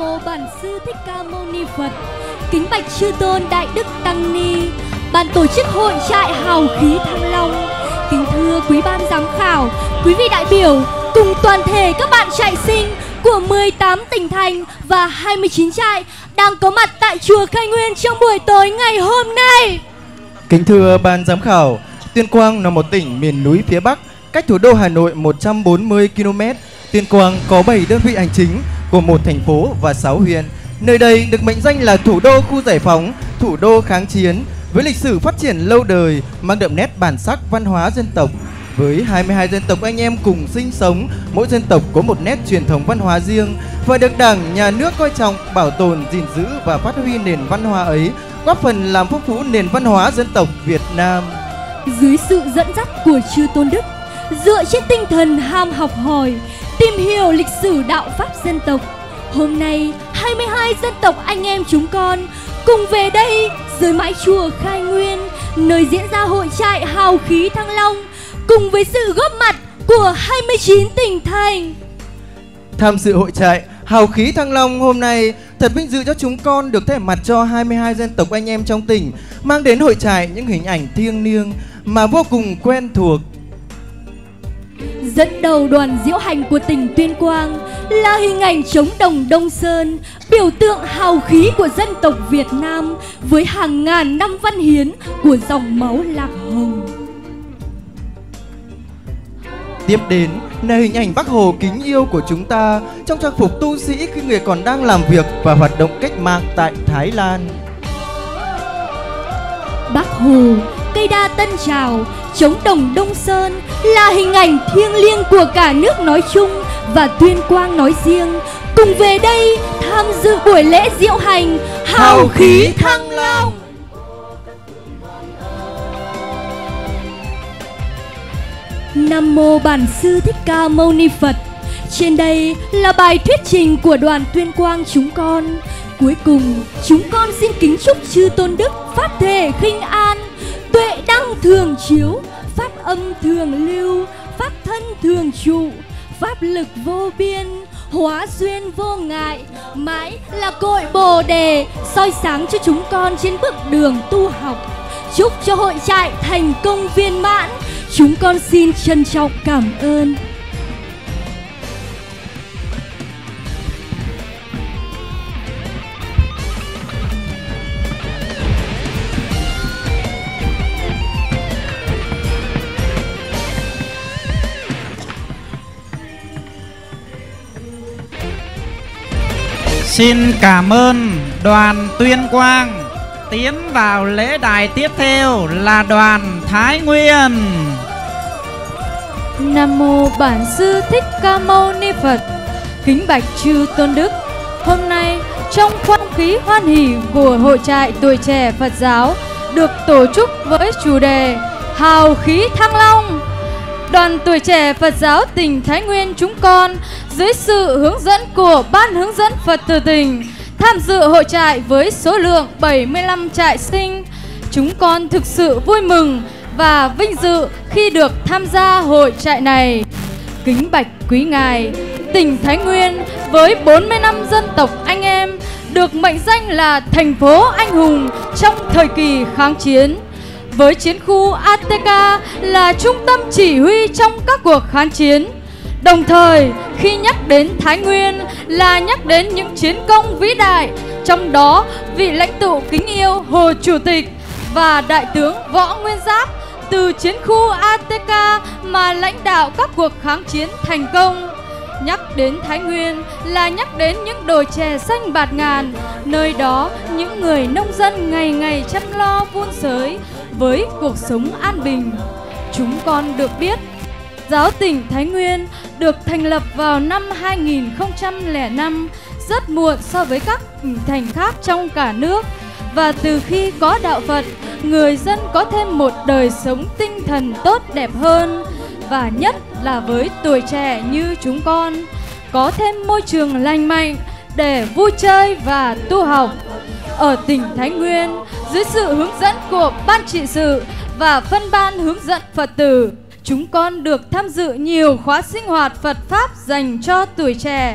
Mô Bản Sư Thích Ca Mâu Ni Phật. Kính bạch chư tôn Đại Đức Tăng Ni, ban tổ chức hội trại hào khí Thăng Long. Kính thưa quý ban giám khảo, quý vị đại biểu cùng toàn thể các bạn trại sinh của mười tám tỉnh thành và hai mươi chín trại đang có mặt tại chùa Khai Nguyên trong buổi tối ngày hôm nay. Kính thưa ban giám khảo, Tuyên Quang là một tỉnh miền núi phía Bắc, cách thủ đô Hà Nội một trăm bốn mươi ki lô mét. Tuyên Quang có bảy đơn vị hành chính của một thành phố và sáu huyện. Nơi đây được mệnh danh là thủ đô khu giải phóng, thủ đô kháng chiến, với lịch sử phát triển lâu đời, mang đậm nét bản sắc văn hóa dân tộc. Với hai mươi hai dân tộc anh em cùng sinh sống, mỗi dân tộc có một nét truyền thống văn hóa riêng và được Đảng, Nhà nước coi trọng, bảo tồn, gìn giữ và phát huy nền văn hóa ấy, góp phần làm phong phú nền văn hóa dân tộc Việt Nam. Dưới sự dẫn dắt của chư tôn đức, dựa trên tinh thần ham học hỏi, tìm hiểu lịch sử đạo pháp dân tộc, hôm nay hai mươi hai dân tộc anh em chúng con cùng về đây dưới mái chùa Khai Nguyên, nơi diễn ra hội trại hào khí Thăng Long, cùng với sự góp mặt của hai mươi chín tỉnh thành. Tham dự hội trại hào khí Thăng Long hôm nay, thật vinh dự cho chúng con được thay mặt cho hai mươi hai dân tộc anh em trong tỉnh, mang đến hội trại những hình ảnh thiêng liêng mà vô cùng quen thuộc. Dẫn đầu đoàn diễu hành của tỉnh Tuyên Quang là hình ảnh trống đồng Đông Sơn, biểu tượng hào khí của dân tộc Việt Nam với hàng ngàn năm văn hiến của dòng máu Lạc Hồng. Tiếp đến là hình ảnh Bác Hồ kính yêu của chúng ta trong trang phục tu sĩ khi người còn đang làm việc và hoạt động cách mạng tại Thái Lan. Bác Hồ, cây đa Tân Trào, trống đồng Đông Sơn là hình ảnh thiêng liêng của cả nước nói chung và Tuyên Quang nói riêng, cùng về đây tham dự buổi lễ diễu hành hào khí Thăng Long. Nam Mô Bản Sư Thích Ca Mâu Ni Phật. Trên đây là bài thuyết trình của đoàn Tuyên Quang chúng con. Cuối cùng, chúng con xin kính chúc chư tôn đức pháp thể khinh an, tuệ đăng thường chiếu, pháp âm thường lưu, pháp thân thường trụ, pháp lực vô biên, hóa duyên vô ngại, mãi là cội Bồ đề, soi sáng cho chúng con trên bước đường tu học. Chúc cho hội trại thành công viên mãn. Chúng con xin trân trọng cảm ơn. Xin cảm ơn đoàn Tuyên Quang. Tiến vào lễ đài tiếp theo là đoàn Thái Nguyên. Nam Mô Bản Sư Thích Ca Mâu Ni Phật. Kính bạch chư tôn đức, hôm nay trong không khí hoan hỉ của hội trại tuổi trẻ Phật giáo được tổ chức với chủ đề hào khí Thăng Long, đoàn tuổi trẻ Phật giáo tỉnh Thái Nguyên chúng con dưới sự hướng dẫn của Ban hướng dẫn Phật tử tỉnh tham dự hội trại với số lượng bảy mươi lăm trại sinh. Chúng con thực sự vui mừng và vinh dự khi được tham gia hội trại này. Kính bạch quý ngài, tỉnh Thái Nguyên với bốn mươi năm dân tộc anh em được mệnh danh là thành phố anh hùng trong thời kỳ kháng chiến, với chiến khu a tê ca là trung tâm chỉ huy trong các cuộc kháng chiến. Đồng thời, khi nhắc đến Thái Nguyên là nhắc đến những chiến công vĩ đại, trong đó vị lãnh tụ kính yêu Hồ Chủ tịch và Đại tướng Võ Nguyên Giáp từ chiến khu a tê ca mà lãnh đạo các cuộc kháng chiến thành công. Nhắc đến Thái Nguyên là nhắc đến những đồi chè xanh bạt ngàn, nơi đó những người nông dân ngày ngày chăm lo vun sới với cuộc sống an bình. Chúng con được biết, Giáo tỉnh Thái Nguyên được thành lập vào năm hai nghìn không trăm lẻ năm, rất muộn so với các tỉnh thành khác trong cả nước. Và từ khi có đạo Phật, người dân có thêm một đời sống tinh thần tốt đẹp hơn. Và nhất là với tuổi trẻ như chúng con, có thêm môi trường lành mạnh để vui chơi và tu học. Ở tỉnh Thái Nguyên, dưới sự hướng dẫn của Ban trị sự và phân ban hướng dẫn Phật tử, chúng con được tham dự nhiều khóa sinh hoạt Phật Pháp dành cho tuổi trẻ,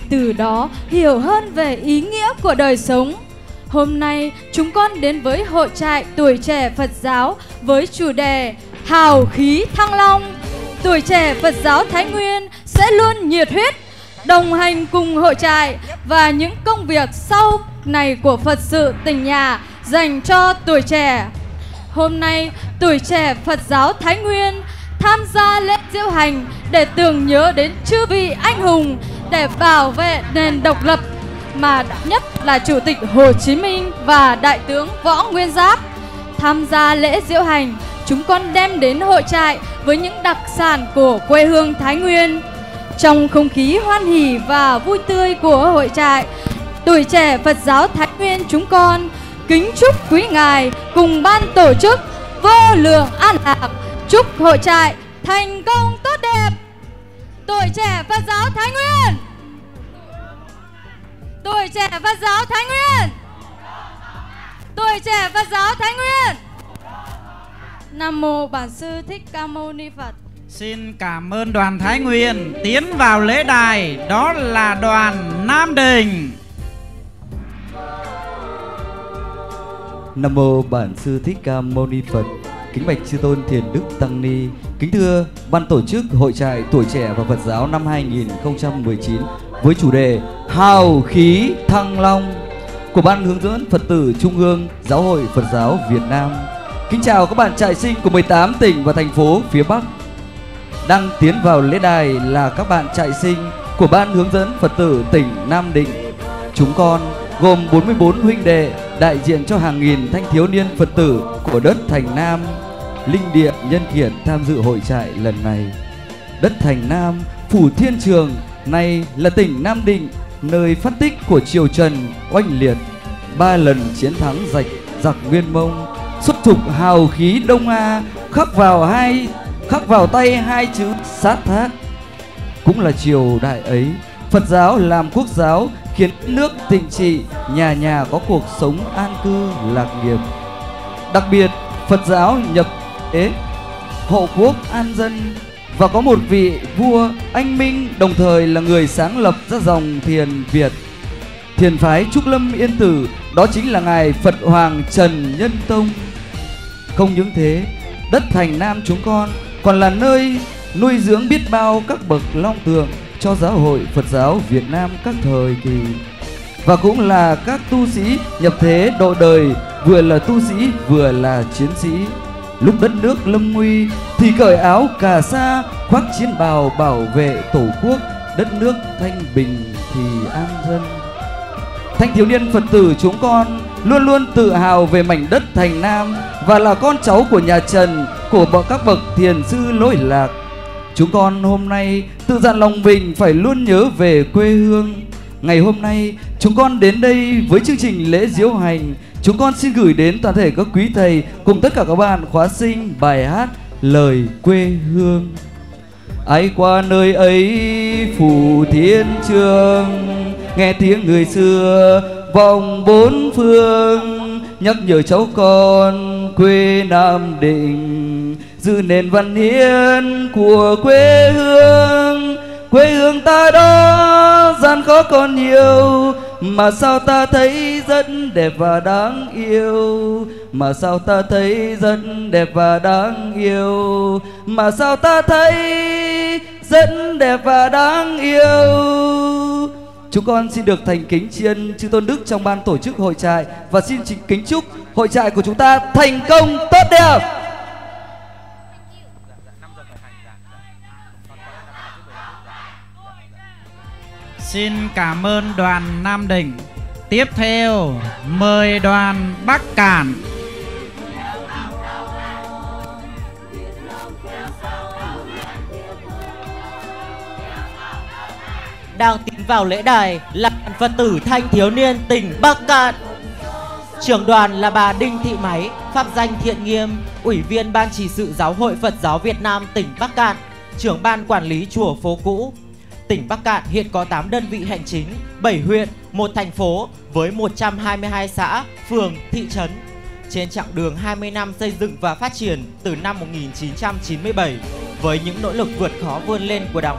từ đó hiểu hơn về ý nghĩa của đời sống. Hôm nay chúng con đến với hội trại tuổi trẻ Phật giáo với chủ đề Hào khí Thăng Long. Tuổi trẻ Phật giáo Thái Nguyên sẽ luôn nhiệt huyết đồng hành cùng hội trại và những công việc sau này của Phật sự tỉnh nhà dành cho tuổi trẻ. Hôm nay tuổi trẻ Phật giáo Thái Nguyên tham gia lễ diễu hành để tưởng nhớ đến chư vị anh hùng để bảo vệ nền độc lập, mà nhất là Chủ tịch Hồ Chí Minh và Đại tướng Võ Nguyên Giáp. Tham gia lễ diễu hành, chúng con đem đến hội trại với những đặc sản của quê hương Thái Nguyên. Trong không khí hoan hỉ và vui tươi của hội trại, tuổi trẻ Phật giáo Thái Nguyên chúng con kính chúc quý ngài cùng ban tổ chức vô lượng an lạc, chúc hội trại thành công tốt đẹp. Tuổi trẻ Phật giáo Thái Nguyên, tuổi trẻ Phật giáo Thái Nguyên, tuổi trẻ Phật giáo Thái Nguyên. Nam mô Bản Sư Thích Ca Mâu Ni Phật. Xin cảm ơn đoàn Thái Nguyên. Tiến vào lễ đài đó là đoàn Nam Định. Nam mô Bản Sư Thích Ca Mâu Ni Phật. Kính bạch chư tôn Thiền Đức Tăng Ni. Kính thưa ban tổ chức hội trại tuổi trẻ và Phật giáo năm hai nghìn không trăm mười chín với chủ đề Hào khí Thăng Long của Ban hướng dẫn Phật tử Trung ương Giáo hội Phật giáo Việt Nam. Kính chào các bạn trại sinh của mười tám tỉnh và thành phố phía Bắc. Đang tiến vào lễ đài là các bạn trại sinh của Ban hướng dẫn Phật tử tỉnh Nam Định. Chúng con gồm bốn mươi bốn huynh đệ đại diện cho hàng nghìn thanh thiếu niên Phật tử của đất Thành Nam, linh địa nhân kiệt tham dự hội trại lần này. Đất Thành Nam, phủ thiên trường này là tỉnh Nam Định, nơi phát tích của triều Trần oanh liệt, ba lần chiến thắng giặc giặc Nguyên Mông, xuất thục hào khí Đông A, khắc vào hai khắc vào tay hai chữ sát thác. Cũng là triều đại ấy, Phật giáo làm quốc giáo, khiến nước thịnh trị, nhà nhà có cuộc sống an cư lạc nghiệp. Đặc biệt, Phật giáo nhập thế, hộ quốc an dân, và có một vị vua anh minh đồng thời là người sáng lập ra dòng thiền Việt, thiền phái Trúc Lâm Yên Tử, đó chính là ngài Phật Hoàng Trần Nhân Tông. Không những thế, đất Thành Nam chúng con còn là nơi nuôi dưỡng biết bao các bậc long tượng cho giáo hội Phật giáo Việt Nam các thời kỳ, và cũng là các tu sĩ nhập thế độ đời, vừa là tu sĩ vừa là chiến sĩ. Lúc đất nước lâm nguy thì cởi áo cà sa, khoác chiến bào bảo vệ tổ quốc, đất nước thanh bình thì an dân. Thanh thiếu niên Phật tử chúng con luôn luôn tự hào về mảnh đất Thành Nam và là con cháu của nhà Trần, của các bậc thiền sư lỗi lạc. Chúng con hôm nay tự dặn lòng mình phải luôn nhớ về quê hương. Ngày hôm nay chúng con đến đây với chương trình lễ diễu hành. Chúng con xin gửi đến toàn thể các quý thầy cùng tất cả các bạn khóa sinh bài hát Lời Quê Hương. Ai qua nơi ấy phủ thiên trường, nghe tiếng người xưa vòng bốn phương, nhắc nhở cháu con quê Nam Định, giữ nền văn hiến của quê hương. Quê hương ta đó gian khó còn nhiều, mà sao ta thấy rất đẹp và đáng yêu. Mà sao ta thấy rất đẹp và đáng yêu. Mà sao ta thấy rất đẹp và đáng yêu. Chúng con xin được thành kính tri ân chư tôn đức trong ban tổ chức hội trại, và xin kính chúc hội trại của chúng ta thành công tốt đẹp. Xin cảm ơn đoàn Nam Định. Tiếp theo mời đoàn Bắc Cản. Đang tiến vào lễ đài là đoàn Phật tử thanh thiếu niên tỉnh Bắc Cạn. Trưởng đoàn là bà Đinh Thị Máy, pháp danh Thiện Nghiêm, Ủy viên Ban Trị sự Giáo hội Phật giáo Việt Nam tỉnh Bắc Cạn, trưởng ban quản lý chùa Phố Cũ. Tỉnh Bắc Cạn hiện có tám đơn vị hành chính, bảy huyện, một thành phố với một trăm hai mươi hai xã, phường, thị trấn. Trên chặng đường hai mươi năm xây dựng và phát triển từ năm một nghìn chín trăm chín mươi bảy, với những nỗ lực vượt khó vươn lên của Đảng bộ,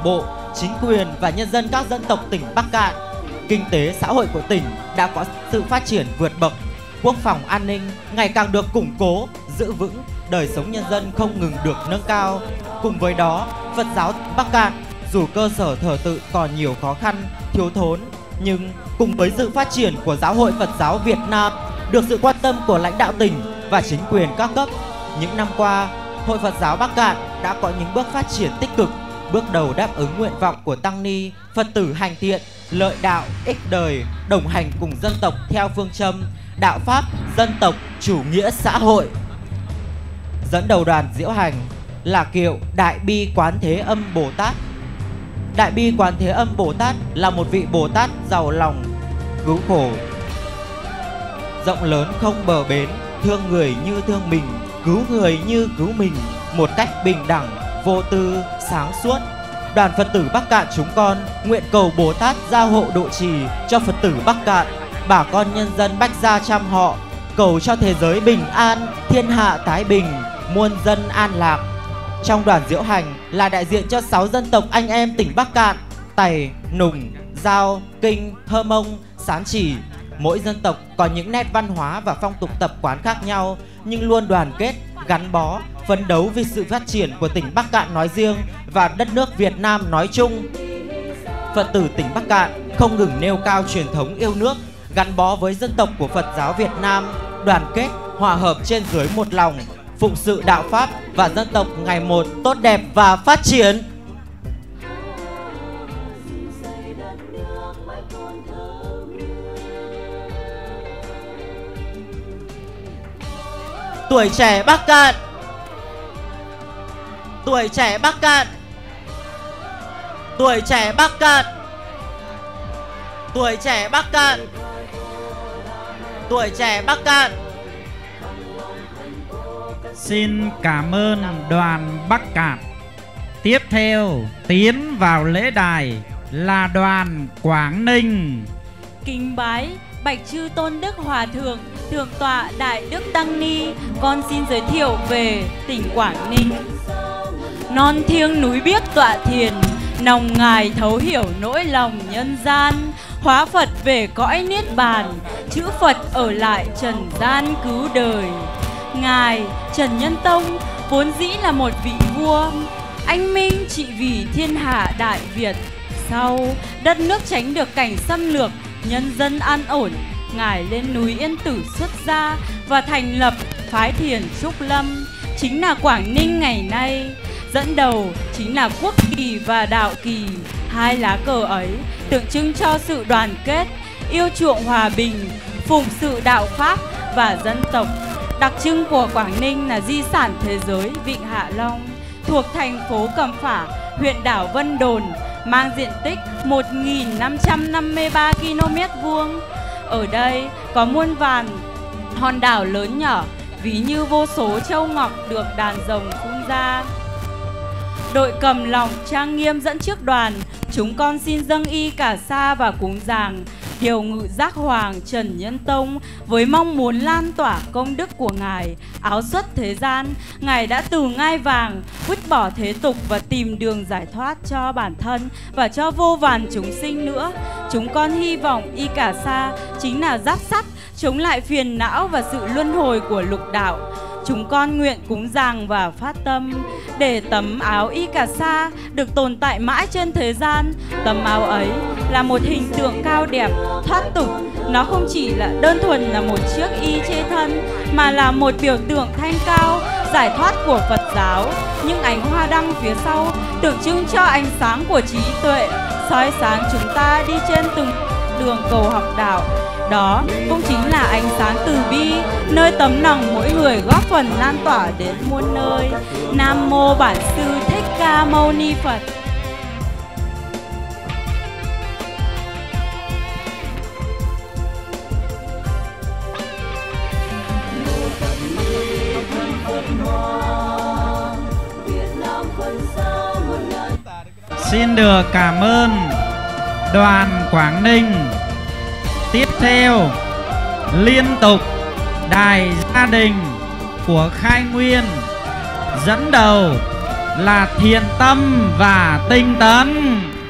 chính quyền và nhân dân các dân tộc tỉnh Bắc Kạn, kinh tế xã hội của tỉnh đã có sự phát triển vượt bậc, quốc phòng an ninh ngày càng được củng cố, giữ vững, đời sống nhân dân không ngừng được nâng cao. Cùng với đó, Phật giáo Bắc Kạn dù cơ sở thờ tự còn nhiều khó khăn, thiếu thốn, nhưng cùng với sự phát triển của Giáo hội Phật giáo Việt Nam, được sự quan tâm của lãnh đạo tỉnh và chính quyền các cấp, những năm qua, Hội Phật giáo Bắc Kạn đã có những bước phát triển tích cực, bước đầu đáp ứng nguyện vọng của tăng ni, Phật tử hành thiện, lợi đạo, ích đời, đồng hành cùng dân tộc theo phương châm đạo pháp, dân tộc, chủ nghĩa xã hội. Dẫn đầu đoàn diễu hành là kiệu Đại Bi Quán Thế Âm Bồ Tát. Đại Bi Quán Thế Âm Bồ Tát là một vị Bồ Tát giàu lòng cứu khổ, rộng lớn không bờ bến, thương người như thương mình, cứu người như cứu mình, một cách bình đẳng, vô tư, sáng suốt. Đoàn Phật tử Bắc Kạn chúng con nguyện cầu Bồ Tát gia hộ độ trì cho Phật tử Bắc Kạn, bà con nhân dân Bách Gia trăm họ, cầu cho thế giới bình an, thiên hạ thái bình, muôn dân an lạc. Trong đoàn diễu hành là đại diện cho sáu dân tộc anh em tỉnh Bắc Kạn: Tày, Nùng, Dao, Kinh, Hơ Mông, Sán Chỉ. Mỗi dân tộc có những nét văn hóa và phong tục tập quán khác nhau, nhưng luôn đoàn kết, gắn bó, phấn đấu vì sự phát triển của tỉnh Bắc Kạn nói riêng và đất nước Việt Nam nói chung. Phật tử tỉnh Bắc Kạn không ngừng nêu cao truyền thống yêu nước, gắn bó với dân tộc của Phật giáo Việt Nam, đoàn kết, hòa hợp trên dưới một lòng, phụng sự đạo pháp và dân tộc ngày một tốt đẹp và phát triển. Tuổi trẻ Bắc Kạn, tuổi trẻ Bắc Kạn, tuổi trẻ Bắc Kạn, tuổi trẻ Bắc Kạn, tuổi trẻ Bắc Kạn. Xin cảm ơn đoàn Bắc Kạn. Tiếp theo tiến vào lễ đài là đoàn Quảng Ninh. Kính bái bạch chư tôn đức hòa thượng, thượng tọa Đại Đức Tăng Ni, con xin giới thiệu về tỉnh Quảng Ninh. Non thiêng núi biếc tọa thiền, nòng ngài thấu hiểu nỗi lòng nhân gian, hóa Phật về cõi niết bàn, chữ Phật ở lại trần gian cứu đời. Ngài Trần Nhân Tông vốn dĩ là một vị vua anh minh trị vì thiên hạ Đại Việt. Sau đất nước tránh được cảnh xâm lược, nhân dân an ổn, ngài lên núi Yên Tử xuất gia và thành lập phái thiền Trúc Lâm, chính là Quảng Ninh ngày nay. Dẫn đầu chính là quốc kỳ và đạo kỳ, hai lá cờ ấy tượng trưng cho sự đoàn kết, yêu chuộng hòa bình, phụng sự đạo pháp và dân tộc. Đặc trưng của Quảng Ninh là di sản thế giới Vịnh Hạ Long, thuộc thành phố Cẩm Phả, huyện đảo Vân Đồn, mang diện tích một nghìn năm trăm năm mươi ba ki lô mét vuông. Ở đây có muôn vàn hòn đảo lớn nhỏ, ví như vô số châu ngọc được đàn rồng phun ra. Đội cầm lòng trang nghiêm dẫn trước đoàn, chúng con xin dâng y cả sa và cúng dường điều ngự giác hoàng Trần Nhân Tông với mong muốn lan tỏa công đức của ngài, áo xuất thế gian. Ngài đã từ ngai vàng vứt bỏ thế tục và tìm đường giải thoát cho bản thân và cho vô vàn chúng sinh nữa. Chúng con hy vọng y cả sa chính là giáp sắt chống lại phiền não và sự luân hồi của lục đạo. Chúng con nguyện cúng dường và phát tâm để tấm áo y cà sa được tồn tại mãi trên thế gian. Tấm áo ấy là một hình tượng cao đẹp, thoát tục. Nó không chỉ là đơn thuần là một chiếc y che thân, mà là một biểu tượng thanh cao, giải thoát của Phật giáo. Những ánh hoa đăng phía sau tượng trưng cho ánh sáng của trí tuệ, soi sáng chúng ta đi trên từng đường cầu học đạo. Đó cũng chính là ánh sáng từ bi, nơi tấm lòng mỗi người góp phần lan tỏa đến muôn nơi. Nam mô Bản Sư Thích Ca Mâu Ni Phật. Xin được cảm ơn đoàn Quảng Ninh. Tiếp theo liên tục đài gia đình của Khai Nguyên, dẫn đầu là Thiện Tâm và Tinh Tấn.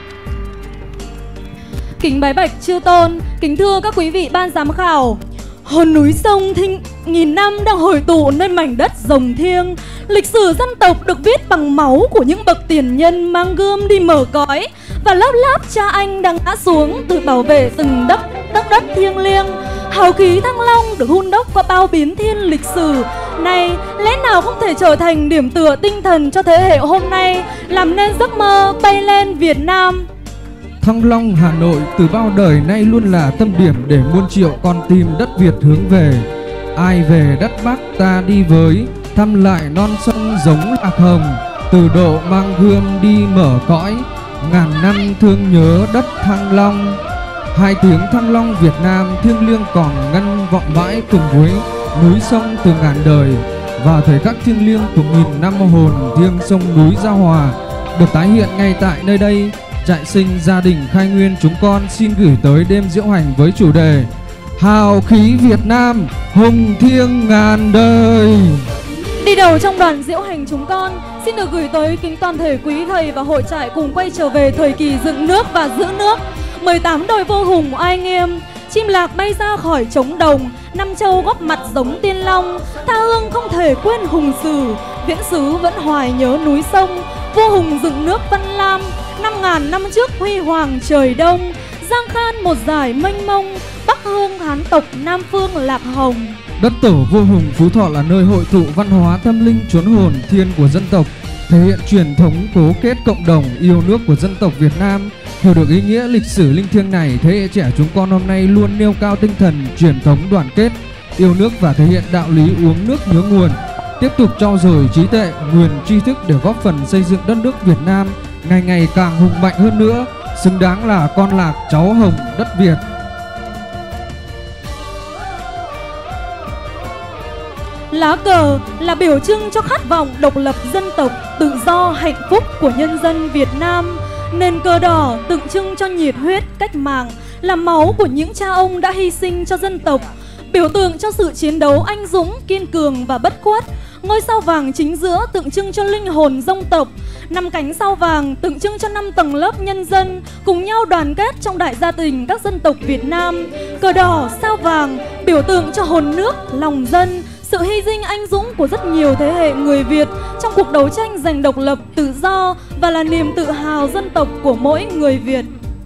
Kính bái bạch chư tôn, kính thưa các quý vị ban giám khảo. Hồn núi sông thinh nghìn năm đang hồi tụ nơi mảnh đất rồng thiêng. Lịch sử dân tộc được viết bằng máu của những bậc tiền nhân mang gươm đi mở cõi, và lớp lớp cha anh đang ngã xuống tự bảo vệ từng đất đất đất thiêng liêng. Hào khí Thăng Long được hun đúc qua bao biến thiên lịch sử này, lẽ nào không thể trở thành điểm tựa tinh thần cho thế hệ hôm nay, làm nên giấc mơ bay lên Việt Nam. Thăng Long Hà Nội từ bao đời nay luôn là tâm điểm để muôn triệu con tim đất Việt hướng về. Ai về đất Bắc ta đi với, thăm lại non sông giống lạc hồng, từ độ mang gươm đi mở cõi, ngàn năm thương nhớ đất Thăng Long. Hai tiếng Thăng Long Việt Nam thiêng liêng còn ngân vọng mãi cùng với núi sông từ ngàn đời, và thời khắc thiêng liêng của nghìn năm hồn thiêng sông núi Giao Hòa được tái hiện ngay tại nơi đây. Trại sinh gia đình Khai Nguyên chúng con xin gửi tới đêm diễu hành với chủ đề Hào khí Việt Nam hùng thiêng ngàn đời. Đi đầu trong đoàn diễu hành chúng con xin được gửi tới kính toàn thể quý thầy và hội trại cùng quay trở về thời kỳ dựng nước và giữ nước. mười tám đôi vô hùng oai nghiêm, chim lạc bay ra khỏi trống đồng, năm châu góp mặt giống tiên long. Tha hương không thể quên hùng sử, viễn xứ vẫn hoài nhớ núi sông. Vua hùng dựng nước Văn Lam, năm ngàn năm trước huy hoàng trời đông. Giang Khan một dải mênh mông, Bắc Hương Hán tộc Nam Phương Lạc Hồng. Đất tổ vô hùng Phú Thọ là nơi hội tụ văn hóa tâm linh chốn hồn thiên của dân tộc, thể hiện truyền thống cố kết cộng đồng yêu nước của dân tộc Việt Nam. Hiểu được ý nghĩa lịch sử linh thiêng này, thế hệ trẻ chúng con hôm nay luôn nêu cao tinh thần truyền thống đoàn kết, yêu nước và thể hiện đạo lý uống nước nhớ nguồn, tiếp tục trau dồi trí tuệ, nguồn tri thức để góp phần xây dựng đất nước Việt Nam ngày ngày càng hùng mạnh hơn nữa, xứng đáng là con lạc cháu hồng đất Việt. Lá cờ là biểu trưng cho khát vọng độc lập dân tộc, tự do, hạnh phúc của nhân dân Việt Nam. Nền cờ đỏ tượng trưng cho nhiệt huyết cách mạng, là máu của những cha ông đã hy sinh cho dân tộc, biểu tượng cho sự chiến đấu anh dũng, kiên cường và bất khuất. Ngôi sao vàng chính giữa tượng trưng cho linh hồn dân tộc. Năm cánh sao vàng tượng trưng cho năm tầng lớp nhân dân cùng nhau đoàn kết trong đại gia đình các dân tộc Việt Nam. Cờ đỏ sao vàng biểu tượng cho hồn nước, lòng dân, sự hy sinh anh dũng của rất nhiều thế hệ người Việt trong cuộc đấu tranh giành độc lập, tự do và là niềm tự hào dân tộc của mỗi người Việt.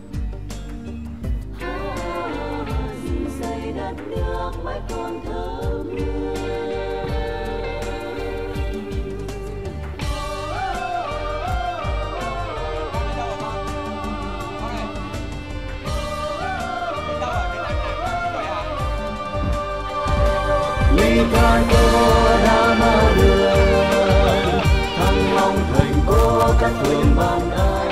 Ly khai cô đã mở đường, Thăng Long thành cô các thuyền ban ai.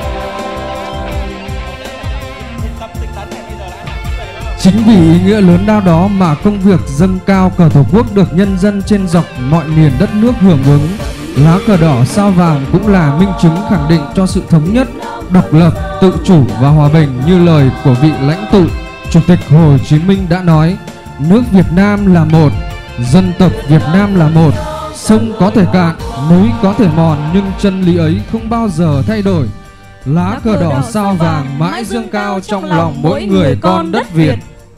Chính vì ý nghĩa lớn lao đó mà công việc dâng cao cờ Tổ quốc được nhân dân trên dọc mọi miền đất nước hưởng ứng. Lá cờ đỏ sao vàng cũng là minh chứng khẳng định cho sự thống nhất, độc lập, tự chủ và hòa bình như lời của vị lãnh tụ Chủ tịch Hồ Chí Minh đã nói: nước Việt Nam là một, dân tộc Việt Nam là một. Sông có thể cạn, núi có thể mòn, nhưng chân lý ấy không bao giờ thay đổi. Lá cờ đỏ sao vàng mãi dương cao trong lòng mỗi người con đất Việt.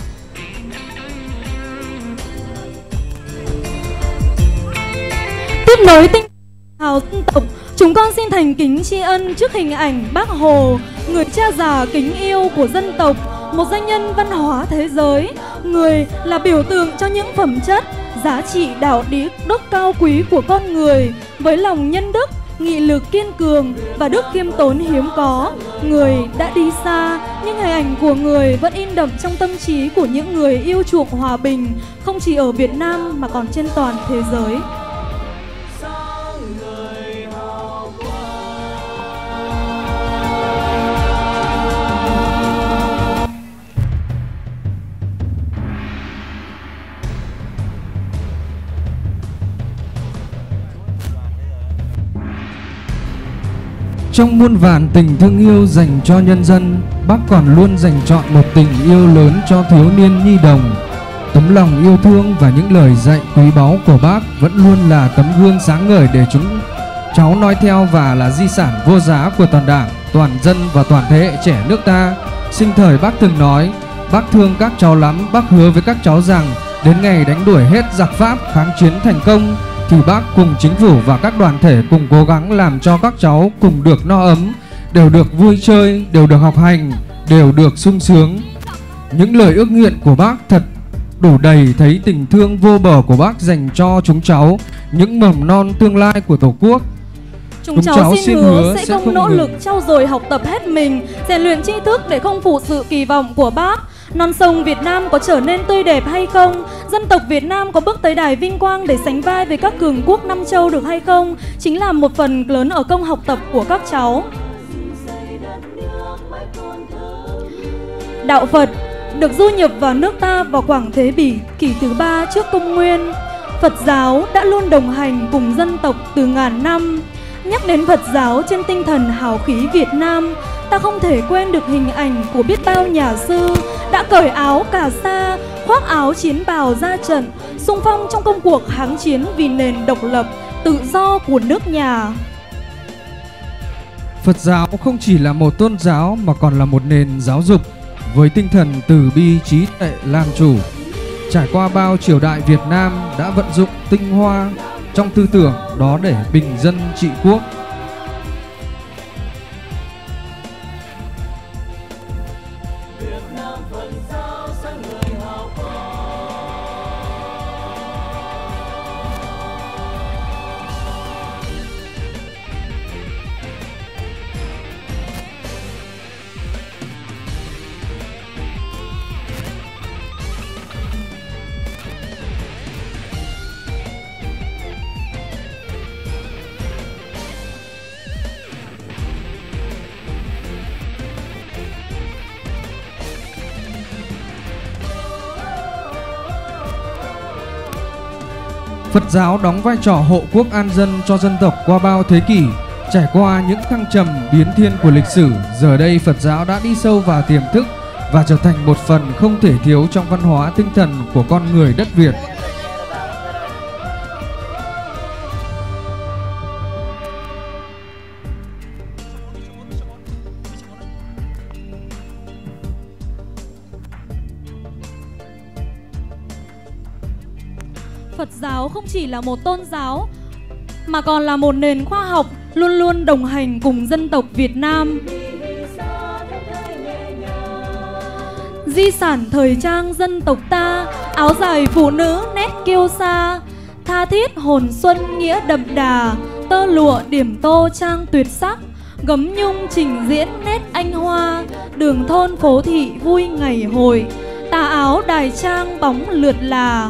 Tiếp nối tinh hào dân tộc, chúng con xin thành kính tri ân trước hình ảnh Bác Hồ, người cha già kính yêu của dân tộc, một danh nhân văn hóa thế giới. Người là biểu tượng cho những phẩm chất, giá trị đạo đức cao quý của con người, với lòng nhân đức, nghị lực kiên cường và đức khiêm tốn hiếm có. Người đã đi xa, nhưng hình ảnh của người vẫn in đậm trong tâm trí của những người yêu chuộng hòa bình, không chỉ ở Việt Nam mà còn trên toàn thế giới. Trong muôn vàn tình thương yêu dành cho nhân dân, Bác còn luôn dành chọn một tình yêu lớn cho thiếu niên nhi đồng. Tấm lòng yêu thương và những lời dạy quý báu của Bác vẫn luôn là tấm gương sáng ngời để chúng cháu noi theo, và là di sản vô giá của toàn Đảng, toàn dân và toàn thế hệ trẻ nước ta. Sinh thời bác từng nói, bác thương các cháu lắm. Bác hứa với các cháu rằng đến ngày đánh đuổi hết giặc Pháp, kháng chiến thành công thì bác cùng chính phủ và các đoàn thể cùng cố gắng làm cho các cháu cùng được no ấm, đều được vui chơi, đều được học hành, đều được sung sướng. Những lời ước nguyện của bác thật đủ đầy thấy tình thương vô bờ của bác dành cho chúng cháu, những mầm non tương lai của Tổ quốc. Chúng, Chúng cháu, cháu xin hứa, hứa sẽ không nỗ lực trau dồi học tập hết mình, rèn luyện tri thức để không phụ sự kỳ vọng của bác. Non sông Việt Nam có trở nên tươi đẹp hay không? Dân tộc Việt Nam có bước tới đài vinh quang để sánh vai với các cường quốc Nam Châu được hay không? Chính là một phần lớn ở công học tập của các cháu. Đạo Phật được du nhập vào nước ta vào khoảng thế kỷ kỷ thứ ba trước công nguyên. Phật giáo đã luôn đồng hành cùng dân tộc từ ngàn năm. Nhắc đến Phật giáo trên tinh thần hào khí Việt Nam, ta không thể quên được hình ảnh của biết bao nhà sư đã cởi áo cà sa, khoác áo chiến bào ra trận, xung phong trong công cuộc kháng chiến vì nền độc lập, tự do của nước nhà. Phật giáo không chỉ là một tôn giáo mà còn là một nền giáo dục với tinh thần từ bi trí tuệ làm chủ. Trải qua bao triều đại, Việt Nam đã vận dụng tinh hoa trong tư tưởng đó để bình dân trị quốc. Phật giáo đóng vai trò hộ quốc an dân cho dân tộc qua bao thế kỷ. Trải qua những thăng trầm biến thiên của lịch sử, giờ đây Phật giáo đã đi sâu vào tiềm thức và trở thành một phần không thể thiếu trong văn hóa tinh thần của con người đất Việt. Phật giáo không chỉ là một tôn giáo mà còn là một nền khoa học luôn luôn đồng hành cùng dân tộc Việt Nam. Di sản thời trang dân tộc ta, áo dài phụ nữ nét kiêu sa, tha thiết hồn xuân nghĩa đậm đà, tơ lụa điểm tô trang tuyệt sắc, gấm nhung trình diễn nét anh hoa, đường thôn phố thị vui ngày hội, tà áo đài trang bóng lượt là.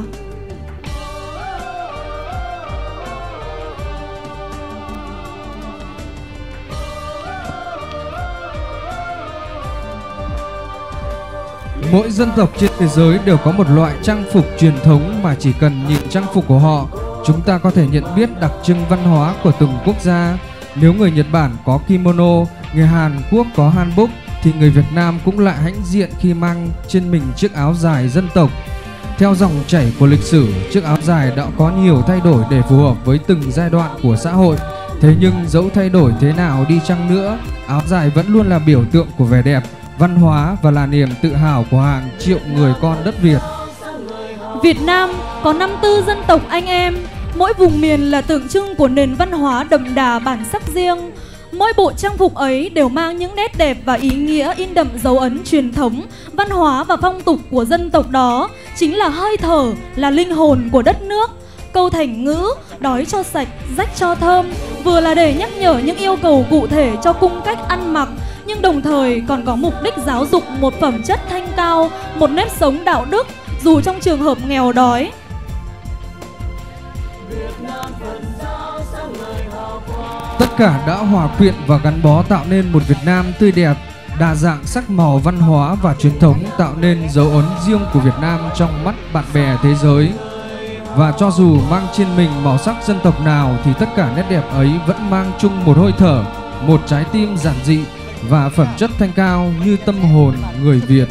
Mỗi dân tộc trên thế giới đều có một loại trang phục truyền thống mà chỉ cần nhìn trang phục của họ, chúng ta có thể nhận biết đặc trưng văn hóa của từng quốc gia. Nếu người Nhật Bản có kimono, người Hàn Quốc có hanbok, thì người Việt Nam cũng lại hãnh diện khi mang trên mình chiếc áo dài dân tộc. Theo dòng chảy của lịch sử, chiếc áo dài đã có nhiều thay đổi để phù hợp với từng giai đoạn của xã hội. Thế nhưng dẫu thay đổi thế nào đi chăng nữa, áo dài vẫn luôn là biểu tượng của vẻ đẹp, văn hóa và là niềm tự hào của hàng triệu người con đất Việt. Việt Nam có năm tư dân tộc anh em, mỗi vùng miền là tượng trưng của nền văn hóa đậm đà bản sắc riêng. Mỗi bộ trang phục ấy đều mang những nét đẹp và ý nghĩa in đậm dấu ấn truyền thống, văn hóa và phong tục của dân tộc đó. Chính là hơi thở, là linh hồn của đất nước. Câu thành ngữ đói cho sạch, rách cho thơm vừa là để nhắc nhở những yêu cầu cụ thể cho cung cách ăn mặc, nhưng đồng thời còn có mục đích giáo dục một phẩm chất thanh cao, một nếp sống đạo đức dù trong trường hợp nghèo đói. Tất cả đã hòa quyện và gắn bó tạo nên một Việt Nam tươi đẹp, đa dạng sắc màu văn hóa và truyền thống, tạo nên dấu ấn riêng của Việt Nam trong mắt bạn bè thế giới. Và cho dù mang trên mình màu sắc dân tộc nào thì tất cả nét đẹp ấy vẫn mang chung một hơi thở, một trái tim giản dị và phẩm chất thanh cao như tâm hồn người Việt.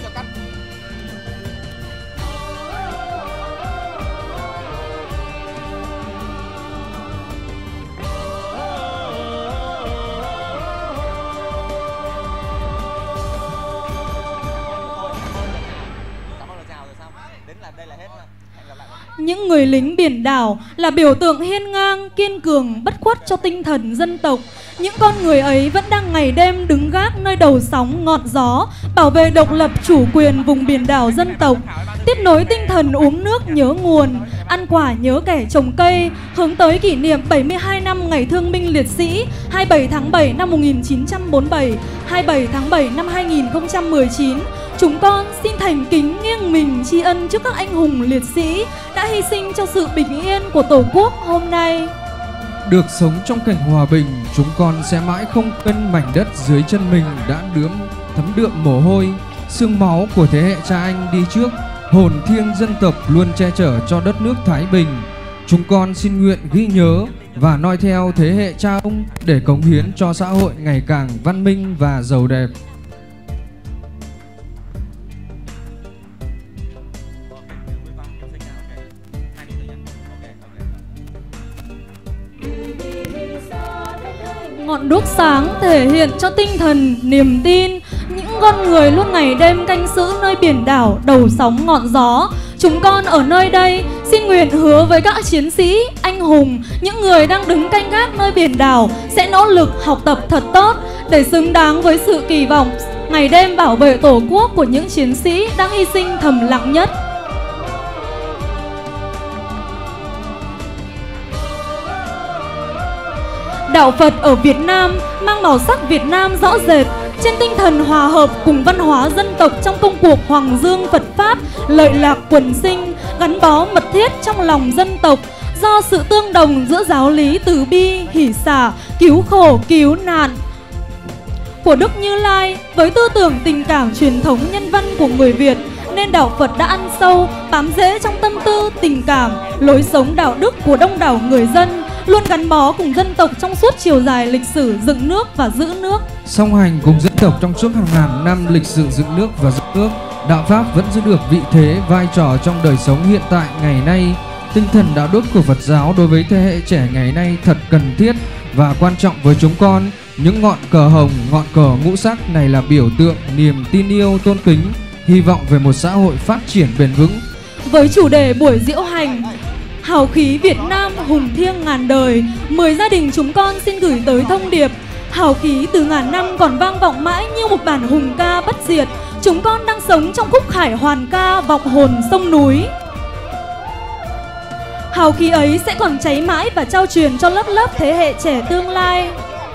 những người lính biển đảo là biểu tượng hiên ngang, kiên cường, bất khuất cho tinh thần dân tộc. Những con người ấy vẫn đang ngày đêm đứng gác nơi đầu sóng ngọn gió, bảo vệ độc lập chủ quyền vùng biển đảo dân tộc, tiếp nối tinh thần uống nước nhớ nguồn, ăn quả nhớ kẻ trồng cây, hướng tới kỷ niệm bảy mươi hai năm Ngày Thương binh Liệt sĩ hai mươi bảy tháng bảy năm một nghìn chín trăm bốn mươi bảy, hai mươi bảy tháng bảy năm hai nghìn không trăm mười chín. Chúng con xin thành kính nghiêng mình tri ân trước các anh hùng liệt sĩ đã hy sinh cho sự bình yên của Tổ quốc hôm nay. Được sống trong cảnh hòa bình, chúng con sẽ mãi không quên mảnh đất dưới chân mình đã đượm thấm đượm mồ hôi, xương máu của thế hệ cha anh đi trước, hồn thiêng dân tộc luôn che chở cho đất nước Thái Bình. Chúng con xin nguyện ghi nhớ và noi theo thế hệ cha ông để cống hiến cho xã hội ngày càng văn minh và giàu đẹp. Ngọn đuốc sáng thể hiện cho tinh thần, niềm tin. Những con người luôn ngày đêm canh giữ nơi biển đảo, đầu sóng ngọn gió. Chúng con ở nơi đây xin nguyện hứa với các chiến sĩ, anh hùng, những người đang đứng canh gác nơi biển đảo sẽ nỗ lực học tập thật tốt để xứng đáng với sự kỳ vọng ngày đêm bảo vệ Tổ quốc của những chiến sĩ đang hy sinh thầm lặng nhất. Đạo Phật ở Việt Nam mang màu sắc Việt Nam rõ rệt trên tinh thần hòa hợp cùng văn hóa dân tộc trong công cuộc Hoàng Dương Phật Pháp, lợi lạc quần sinh, gắn bó mật thiết trong lòng dân tộc do sự tương đồng giữa giáo lý từ bi, hỷ xả, cứu khổ, cứu nạn của Đức Như Lai với tư tưởng tình cảm truyền thống nhân văn của người Việt, nên Đạo Phật đã ăn sâu, bám rễ trong tâm tư, tình cảm, lối sống đạo đức của đông đảo người dân, luôn gắn bó cùng dân tộc trong suốt chiều dài lịch sử dựng nước và giữ nước. Song hành cùng dân tộc trong suốt hàng ngàn năm lịch sử dựng nước và giữ nước, đạo Pháp vẫn giữ được vị thế, vai trò trong đời sống hiện tại ngày nay. Tinh thần đạo đức của Phật giáo đối với thế hệ trẻ ngày nay thật cần thiết và quan trọng với chúng con. Những ngọn cờ hồng, ngọn cờ ngũ sắc này là biểu tượng niềm tin yêu, tôn kính, hy vọng về một xã hội phát triển bền vững. Với chủ đề buổi diễu hành Hào khí Việt Nam hùng thiêng ngàn đời, mười gia đình chúng con xin gửi tới thông điệp: hào khí từ ngàn năm còn vang vọng mãi như một bản hùng ca bất diệt. Chúng con đang sống trong khúc khải hoàn ca vọng hồn sông núi. Hào khí ấy sẽ còn cháy mãi và trao truyền cho lớp lớp thế hệ trẻ tương lai.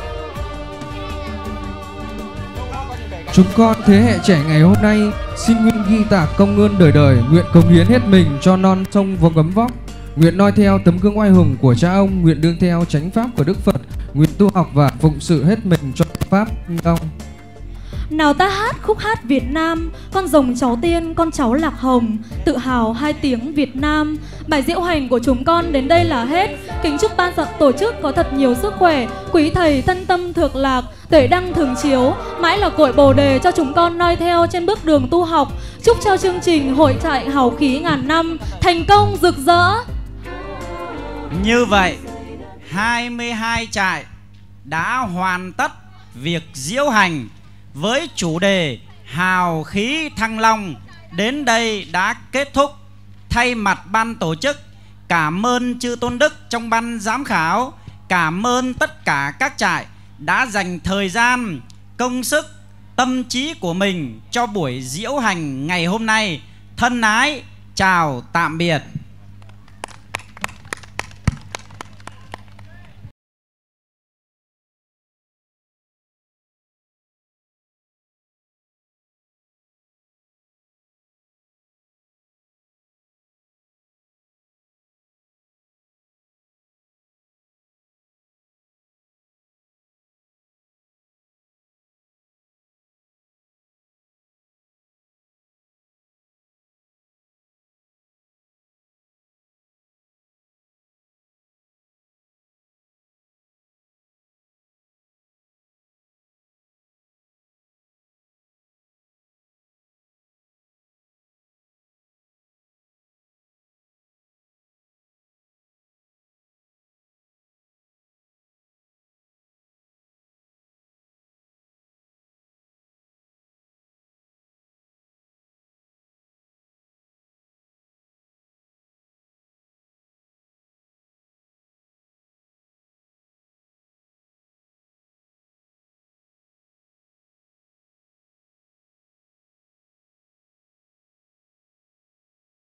Chúng con thế hệ trẻ ngày hôm nay xin nguyện ghi tạc công ơn đời đời, nguyện cống hiến hết mình cho non sông và gấm vóc, nguyện noi theo tấm gương oai hùng của cha ông, nguyện đương theo chánh pháp của Đức Phật, nguyện tu học và phụng sự hết mình cho pháp ông. Nào ta hát khúc hát Việt Nam, con rồng cháu tiên, con cháu Lạc Hồng, tự hào hai tiếng Việt Nam. Bài diễu hành của chúng con đến đây là hết. Kính chúc ban tổ chức có thật nhiều sức khỏe, quý thầy thân tâm thượng lạc, tuệ đăng thường chiếu, mãi là cội bồ đề cho chúng con noi theo trên bước đường tu học. Chúc cho chương trình hội trại hào khí ngàn năm thành công rực rỡ. Như vậy, hai mươi hai trại đã hoàn tất việc diễu hành với chủ đề hào khí Thăng Long đến đây đã kết thúc. Thay mặt ban tổ chức, cảm ơn chư tôn đức trong ban giám khảo, cảm ơn tất cả các trại đã dành thời gian, công sức, tâm trí của mình cho buổi diễu hành ngày hôm nay. Thân ái, chào tạm biệt.